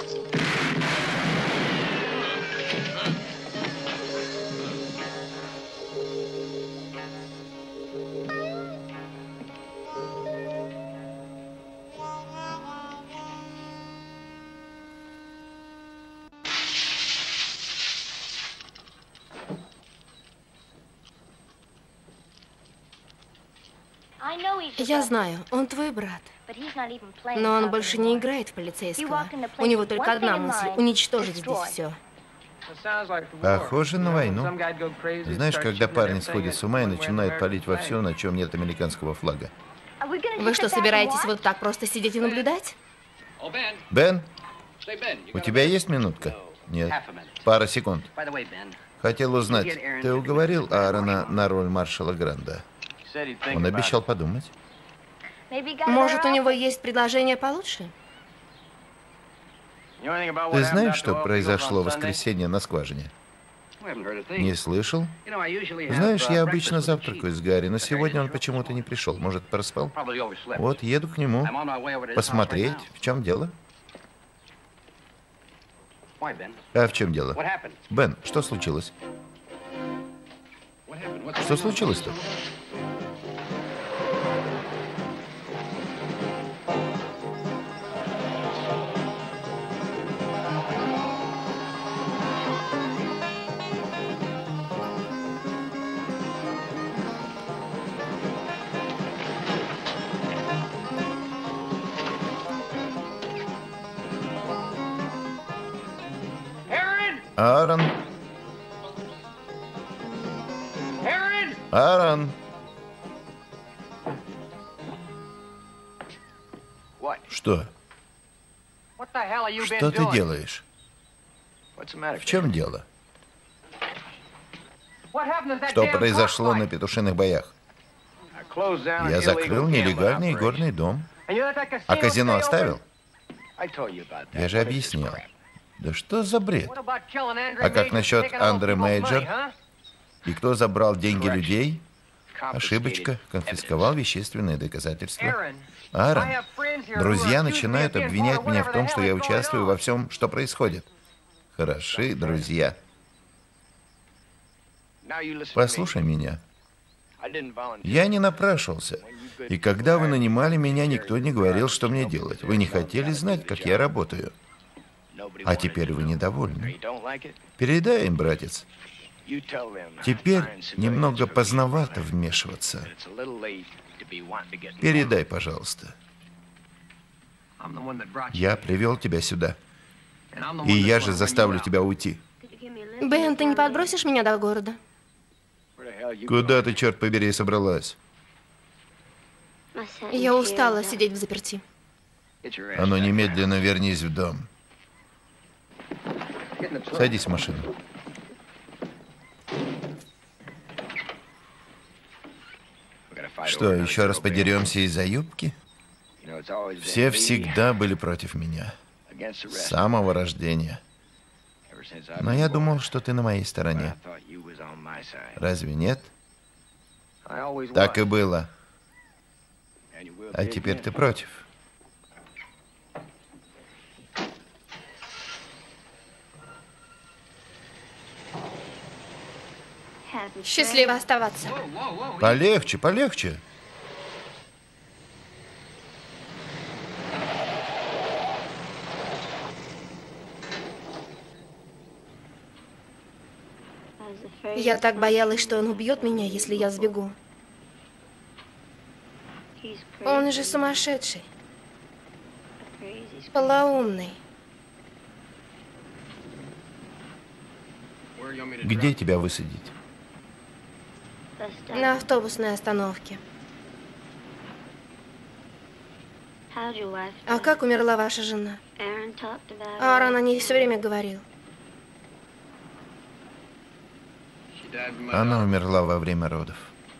Я знаю, он твой брат. Но он больше не играет в полицейского. У него только одна мысль – уничтожить здесь все. Похоже на войну. Знаешь, когда парни сходят с ума и начинают палить во все, на чем нет американского флага. Вы что, собираетесь вот так просто сидеть и наблюдать? Бен, у тебя есть минутка? Нет. Пара секунд. Хотел узнать, ты уговорил Аарона на роль маршала Гранда? Он обещал подумать. Может, у него есть предложение получше? Ты знаешь, что произошло в воскресенье на скважине? Не слышал? Знаешь, я обычно завтракаю с Гарри, но сегодня он почему-то не пришел. Может, проспал? Вот, еду к нему. Посмотреть, в чем дело. А в чем дело? Бен, что случилось? Что случилось-то? Аарон. Аарон. Что? Что ты делаешь? В чем дело? Что произошло на петушиных боях? Я закрыл нелегальный игорный дом. А казино оставил? Я же объяснил. Да что за бред? А как насчет Андре Мейджор? И кто забрал деньги людей? Ошибочка. Конфисковал вещественные доказательства. Аарон, друзья начинают обвинять меня в том, что я участвую во всем, что происходит. Хороши, друзья. Послушай меня. Я не напрашивался. И когда вы нанимали меня, никто не говорил, что мне делать. Вы не хотели знать, как я работаю. А теперь вы недовольны. Передай им, братец. Теперь немного поздновато вмешиваться. Передай, пожалуйста. Я привел тебя сюда. И я же заставлю тебя уйти. Бен, ты не подбросишь меня до города? Куда ты, черт побери, собралась? Я устала сидеть взаперти. А ну, немедленно вернись в дом. Садись в машину. Что, еще раз подеремся из-за юбки? Все всегда были против меня. С самого рождения. Но я думал, что ты на моей стороне. Разве нет? Так и было. А теперь ты против. Счастливо оставаться. Полегче, полегче. Я так боялась, что он убьет меня, если я сбегу. Он же сумасшедший. Полоумный. Где тебя высадить? На автобусной остановке. А как умерла ваша жена? Аарон о ней все время говорил. Она умерла во время родов.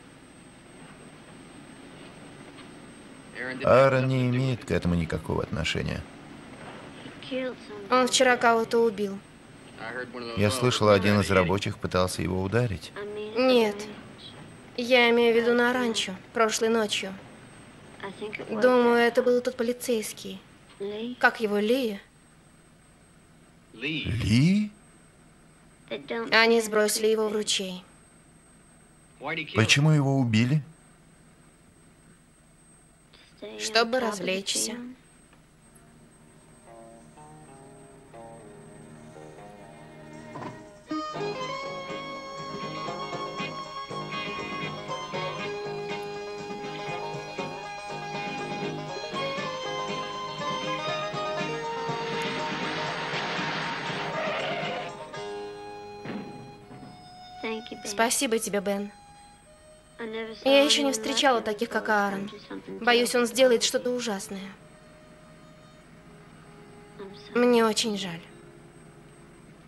Аарон не имеет к этому никакого отношения. Он вчера кого-то убил. Я слышал, один из рабочих пытался его ударить. Нет. Я имею в виду на ранчо, прошлой ночью. Думаю, это был тот полицейский. Как его, Ли? Ли? Они сбросили его в ручей. Почему его убили? Чтобы развлечься. Спасибо тебе, Бен. Я еще не встречала таких, как Аарон. Боюсь, он сделает что-то ужасное. Мне очень жаль.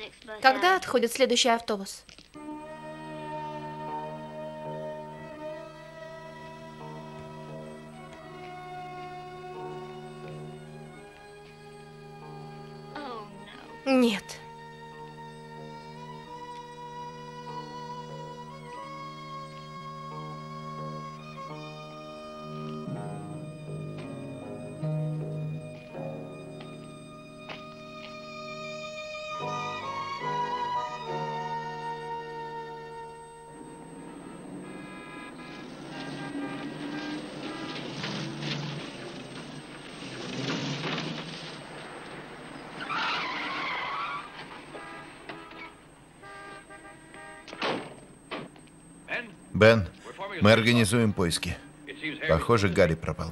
Когда отходит следующий автобус? Нет. Бен, мы организуем поиски. Похоже, Гарри пропал.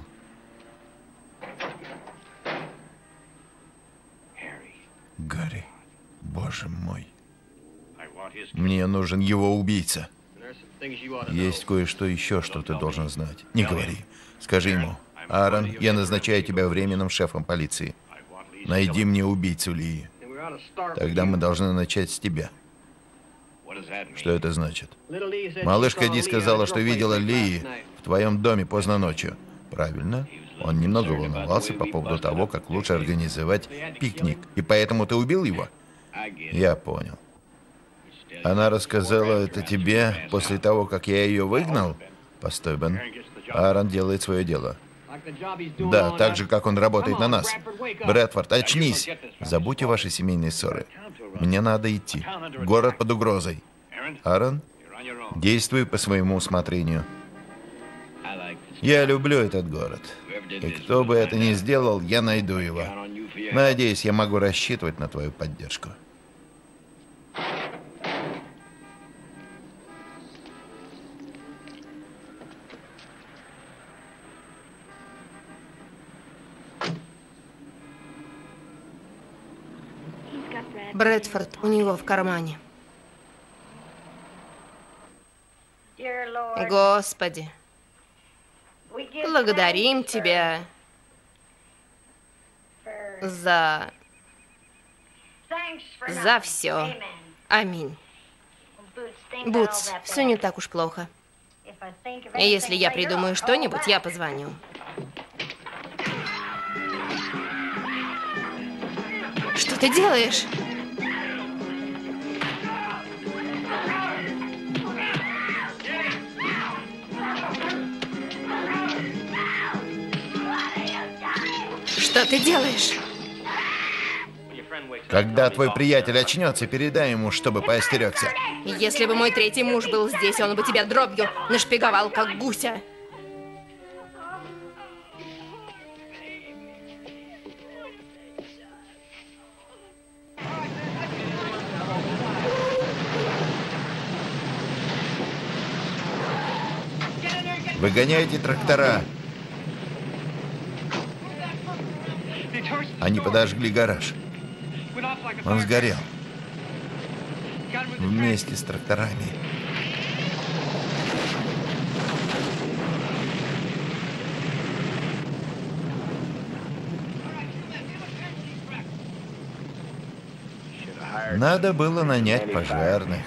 Гарри, боже мой. Мне нужен его убийца. Есть кое-что еще, что ты должен знать. Не говори. Скажи ему: Аарон, я назначаю тебя временным шефом полиции. Найди мне убийцу Лии. Тогда мы должны начать с тебя. Что это значит? Малышка Ди сказала, что видела Лии в твоем доме поздно ночью. Правильно? Он немного волновался по поводу того, как лучше организовать пикник. И поэтому ты убил его? Я понял. Она рассказала это тебе после того, как я ее выгнал? Постой, Бен. Аарон делает свое дело. Да, так же, как он работает на нас. Брэдфорд, очнись. Забудь о вашей семейной ссоре. Мне надо идти. Город под угрозой. Аарон, действуй по своему усмотрению. Я люблю этот город. И кто бы это ни сделал, я найду его. Надеюсь, я могу рассчитывать на твою поддержку. Брэдфорд у него в кармане. Господи, благодарим Тебя за все. Аминь. Бутс, все не так уж плохо. Если я придумаю что-нибудь, я позвоню. Что ты делаешь? Что ты делаешь? Когда твой приятель очнется, передай ему, чтобы поостерегся. Если бы мой третий муж был здесь, он бы тебя дробью нашпиговал, как гуся. Выгоняйте трактора. Они подожгли гараж. Он сгорел. Вместе с тракторами. Надо было нанять пожарных.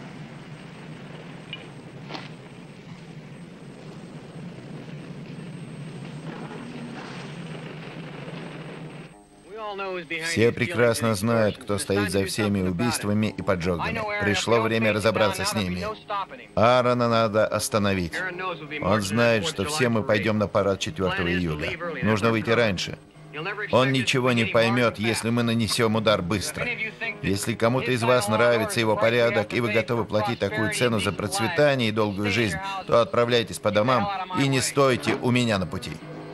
Все прекрасно знают, кто стоит за всеми убийствами и поджогами. Пришло время разобраться с ними. Аарона надо остановить. Он знает, что все мы пойдем на парад 4 июля. Нужно выйти раньше. Он ничего не поймет, если мы нанесем удар быстро. Если кому-то из вас нравится его порядок, и вы готовы платить такую цену за процветание и долгую жизнь, то отправляйтесь по домам и не стойте у меня на пути.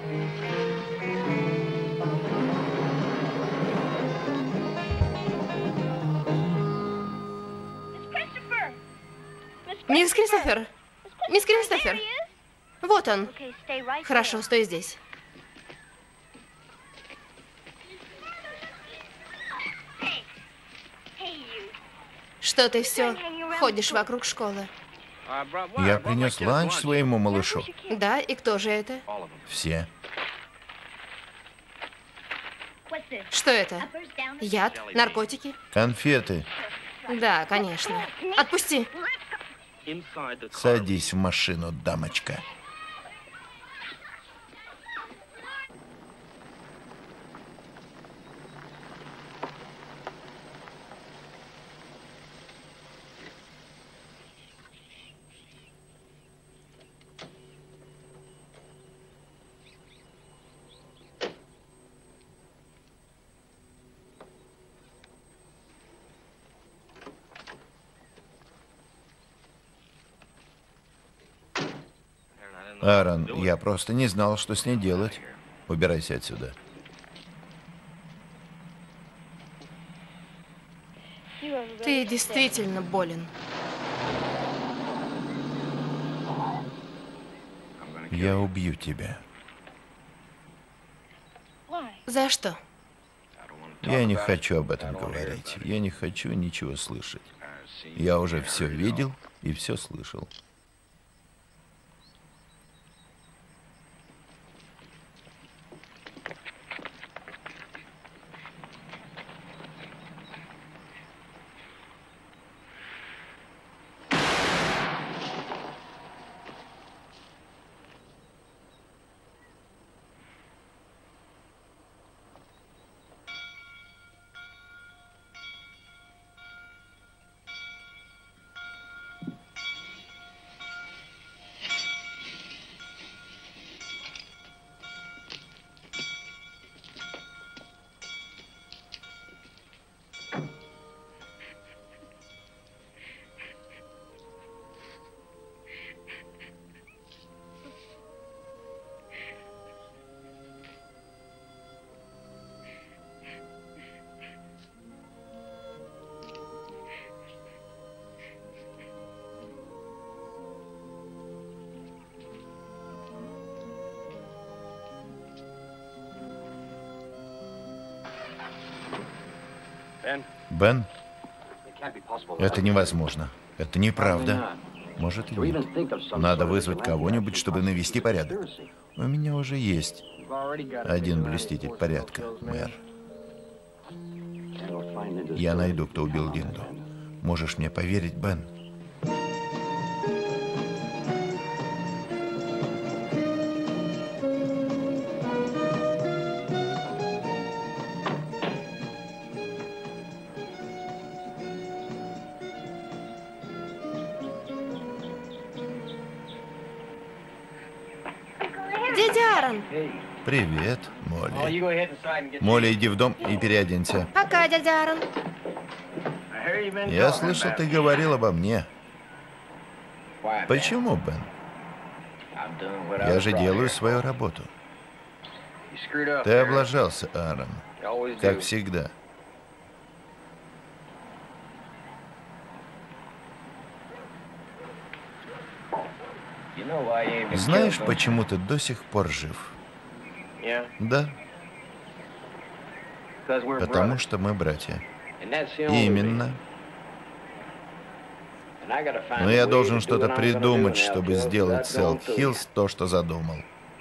Мисс Кристофер! Мисс Кристофер! Вот он. Хорошо, стой здесь. Что ты все ходишь вокруг школы? Я принес ланч своему малышу. Да, и кто же это? Все. Что это? Яд? Наркотики? Конфеты. Да, конечно. Отпусти. Садись в машину, дамочка. Аарон, я просто не знал, что с ней делать. Убирайся отсюда. Ты действительно болен. Я убью тебя. За что? Я не хочу об этом говорить. Я не хочу ничего слышать. Я уже все видел и все слышал. Бен, это невозможно. Это неправда. Может и нет. Надо вызвать кого-нибудь, чтобы навести порядок. У меня уже есть один блюститель порядка, мэр. Я найду, кто убил Линду. Можешь мне поверить, Бен? Дядя Аарон. Привет, Молли. Молли, иди в дом и переоденься. Пока, дядя Аарон. Я слышал, ты говорил обо мне. Почему, Бен? Я же делаю свою работу. Ты облажался, Аарон. Как всегда. Знаешь, почему ты до сих пор жив? Да. Потому что мы братья. Именно. Но я должен что-то придумать, чтобы сделать с Элк Хиллз то, что задумал.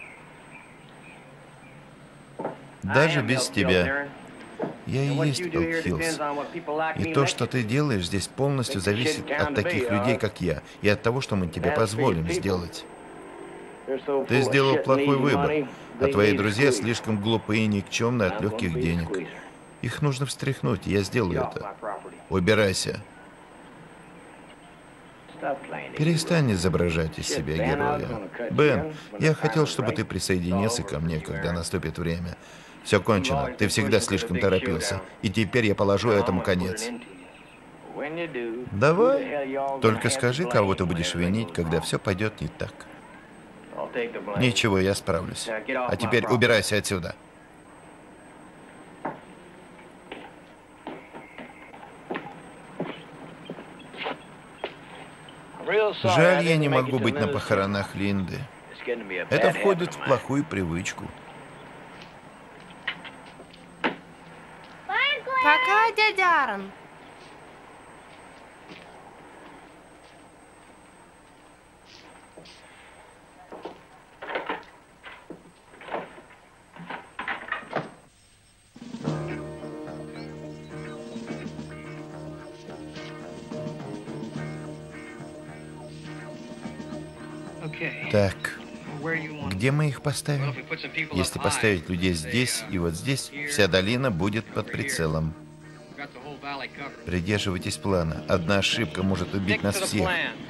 Даже без тебя. Я и есть Элк Хиллз. И то, что ты делаешь здесь, полностью зависит от таких людей, как я, и от того, что мы тебе позволим сделать. Ты сделал плохой выбор, а твои друзья слишком глупые и никчемные от легких денег. Их нужно встряхнуть, и я сделаю это. Убирайся. Перестань изображать из себя героя. Бен, я хотел, чтобы ты присоединился ко мне, когда наступит время. Все кончено. Ты всегда слишком торопился. И теперь я положу этому конец. Давай. Только скажи, кого ты будешь винить, когда все пойдет не так. Ничего, я справлюсь. А теперь убирайся отсюда. Жаль, я не могу быть на похоронах Линды. Это входит в плохую привычку. Пока, дядя Аарон. Так, где мы их поставим? Если поставить людей здесь и вот здесь, вся долина будет под прицелом. Придерживайтесь плана. Одна ошибка может убить нас всех.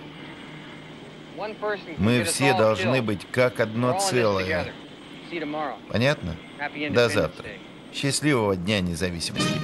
Мы все должны быть как одно целое. Понятно? До завтра. Счастливого Дня независимости.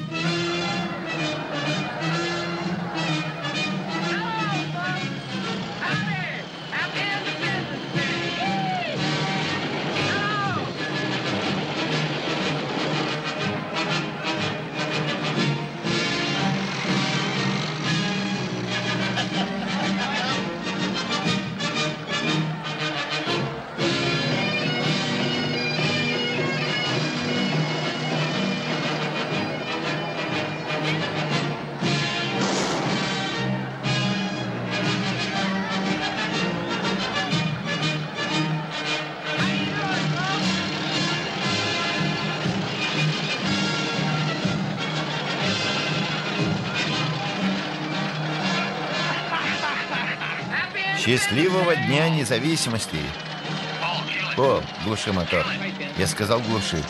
Счастливого Дня независимости! О, глуши мотор. Я сказал, глуши.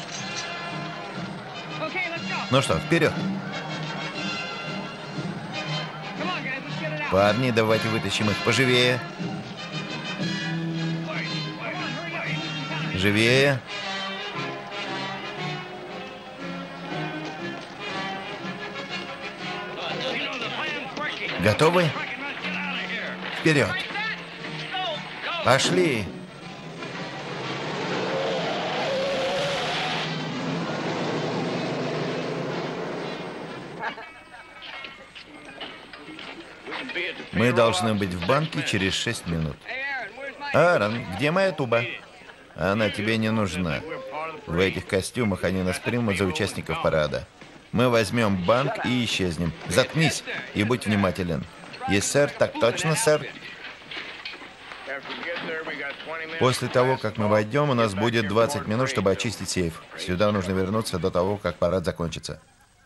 Ну что, вперед! Парни, давайте вытащим их поживее. Живее. Готовы? Вперед! Пошли! Мы должны быть в банке через 6 минут. Аарон, где моя туба? Она тебе не нужна. В этих костюмах они нас примут за участников парада. Мы возьмем банк и исчезнем. Заткнись и будь внимателен. Есть, сэр, так точно, сэр. После того, как мы войдем, у нас будет 20 минут, чтобы очистить сейф. Сюда нужно вернуться до того, как парад закончится.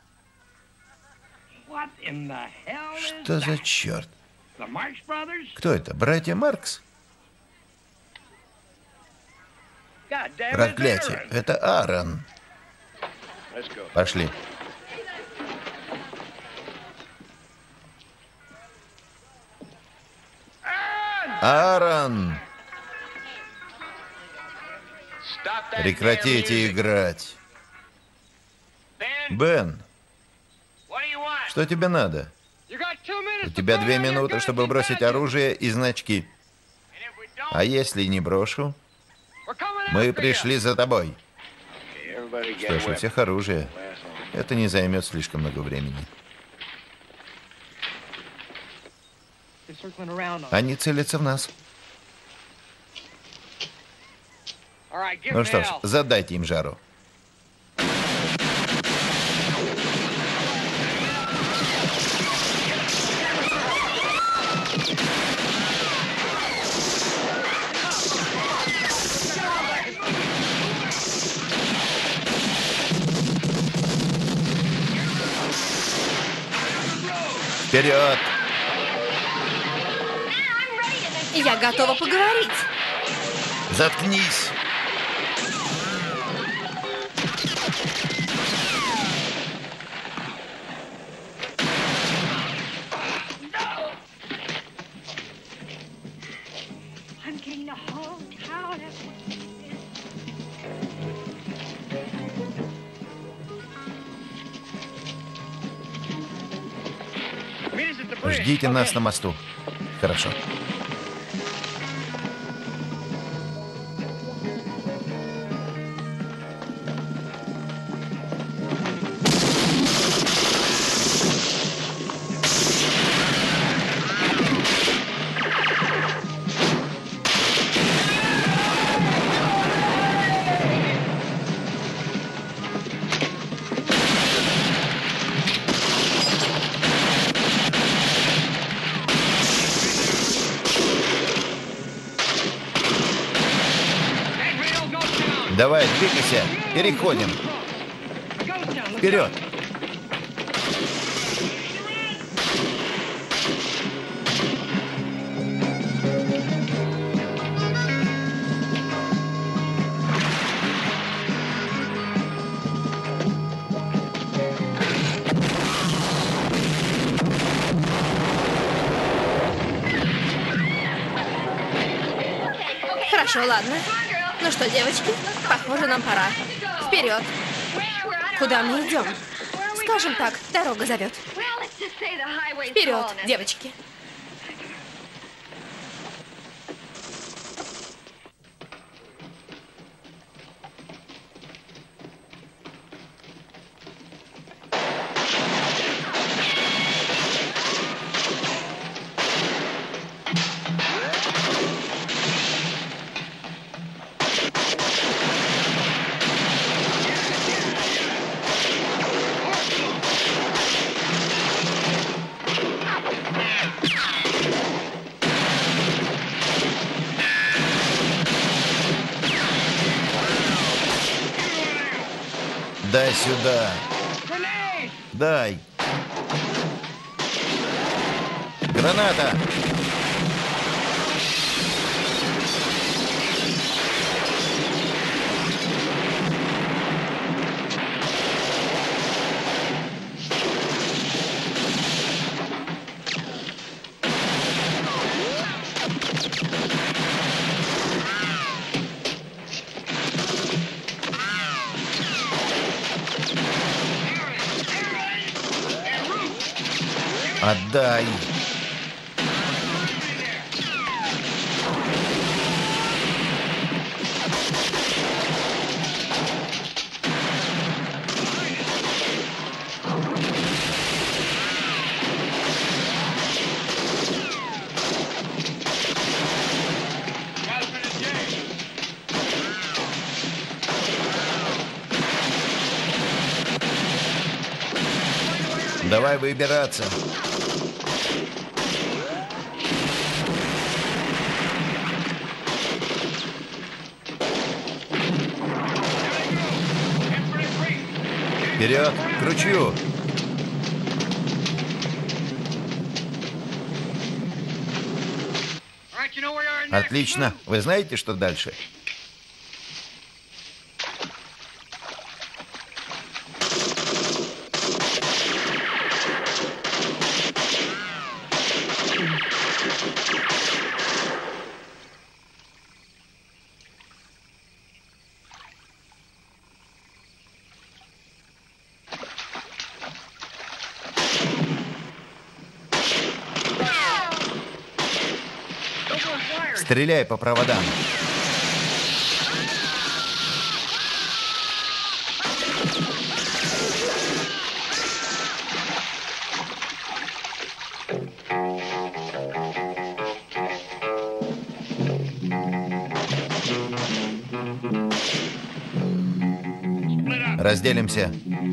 Что за черт? Кто это? Братья Маркс? Проклятие, это Аарон. Пошли. Аарон! Прекратите играть. Бен, что тебе надо? У тебя 2 минуты, чтобы бросить оружие и значки. А если не брошу? Мы пришли за тобой. Что ж, у всех оружие. Это не займет слишком много времени. Они целятся в нас. Ну что ж, задайте им жару. Вперед! Я готова поговорить. Заткнись! Ждите нас на мосту. Хорошо. Давай, двигайся. Переходим. Вперед. Хорошо, ладно. Ну что, девочки, похоже, нам пора. Вперед. Куда мы идем? Скажем так, дорога зовет. Вперед, девочки. Дай сюда. Дай. Граната. Отдай. Давай выбираться. Вперед, к ручью. Отлично. Вы знаете, что дальше? Стреляй по проводам. Разделимся.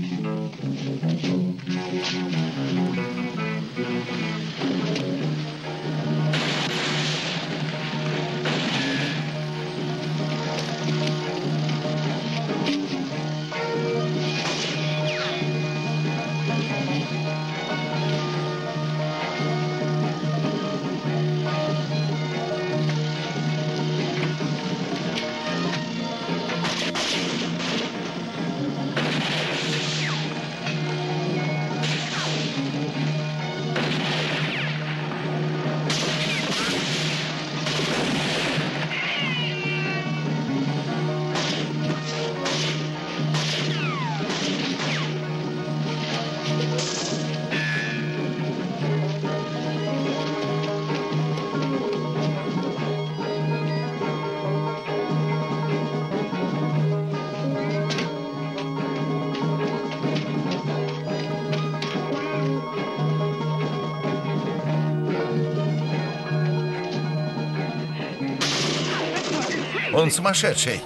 Он сумасшедший.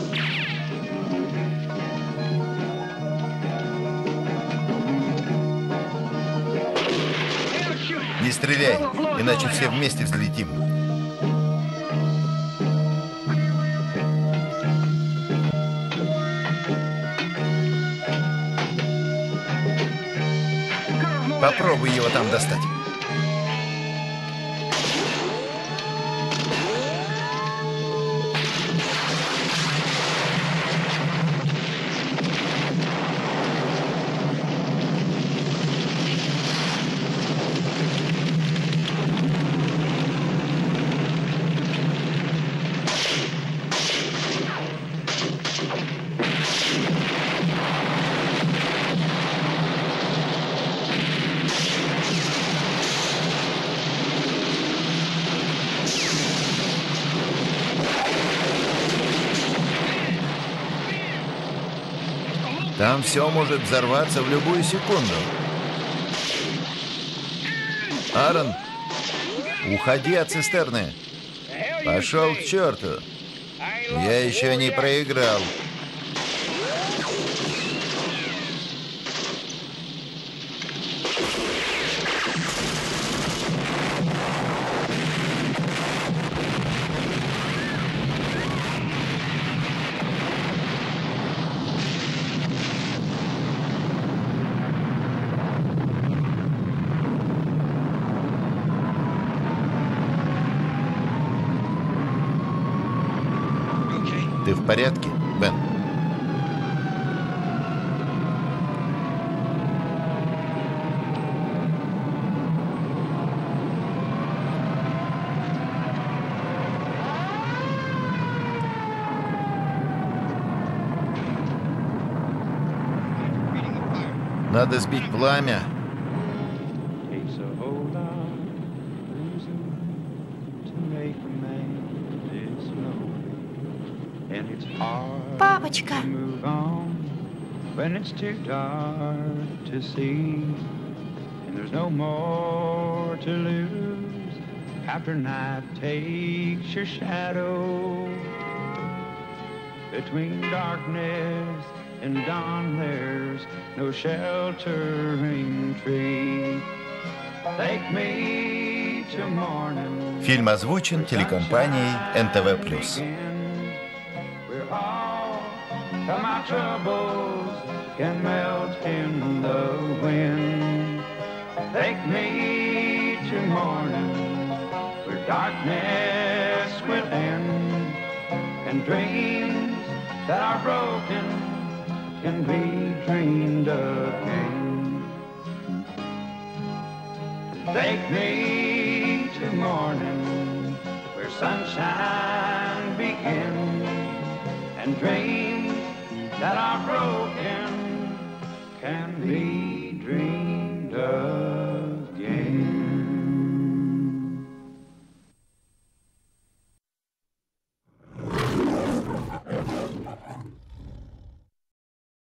Не стреляй, иначе все вместе взлетим. Попробуй его там достать. Там все может взорваться в любую секунду. Аарон, уходи от цистерны. Пошел к черту. Я еще не проиграл. Ты в порядке, Бен? Надо сбить пламя. Папочка. When it's too dark to see, and there's no more to lose, after night takes your shadow, between darkness and dawn there's no sheltering tree. Take me to morning. Фильм озвучен телекомпанией НТВ+. My troubles can melt in the wind. Take me to morning where darkness will end, and dreams that are broken can be dreamed again. Take me to morning where sunshine begins, and dreams that are broken can be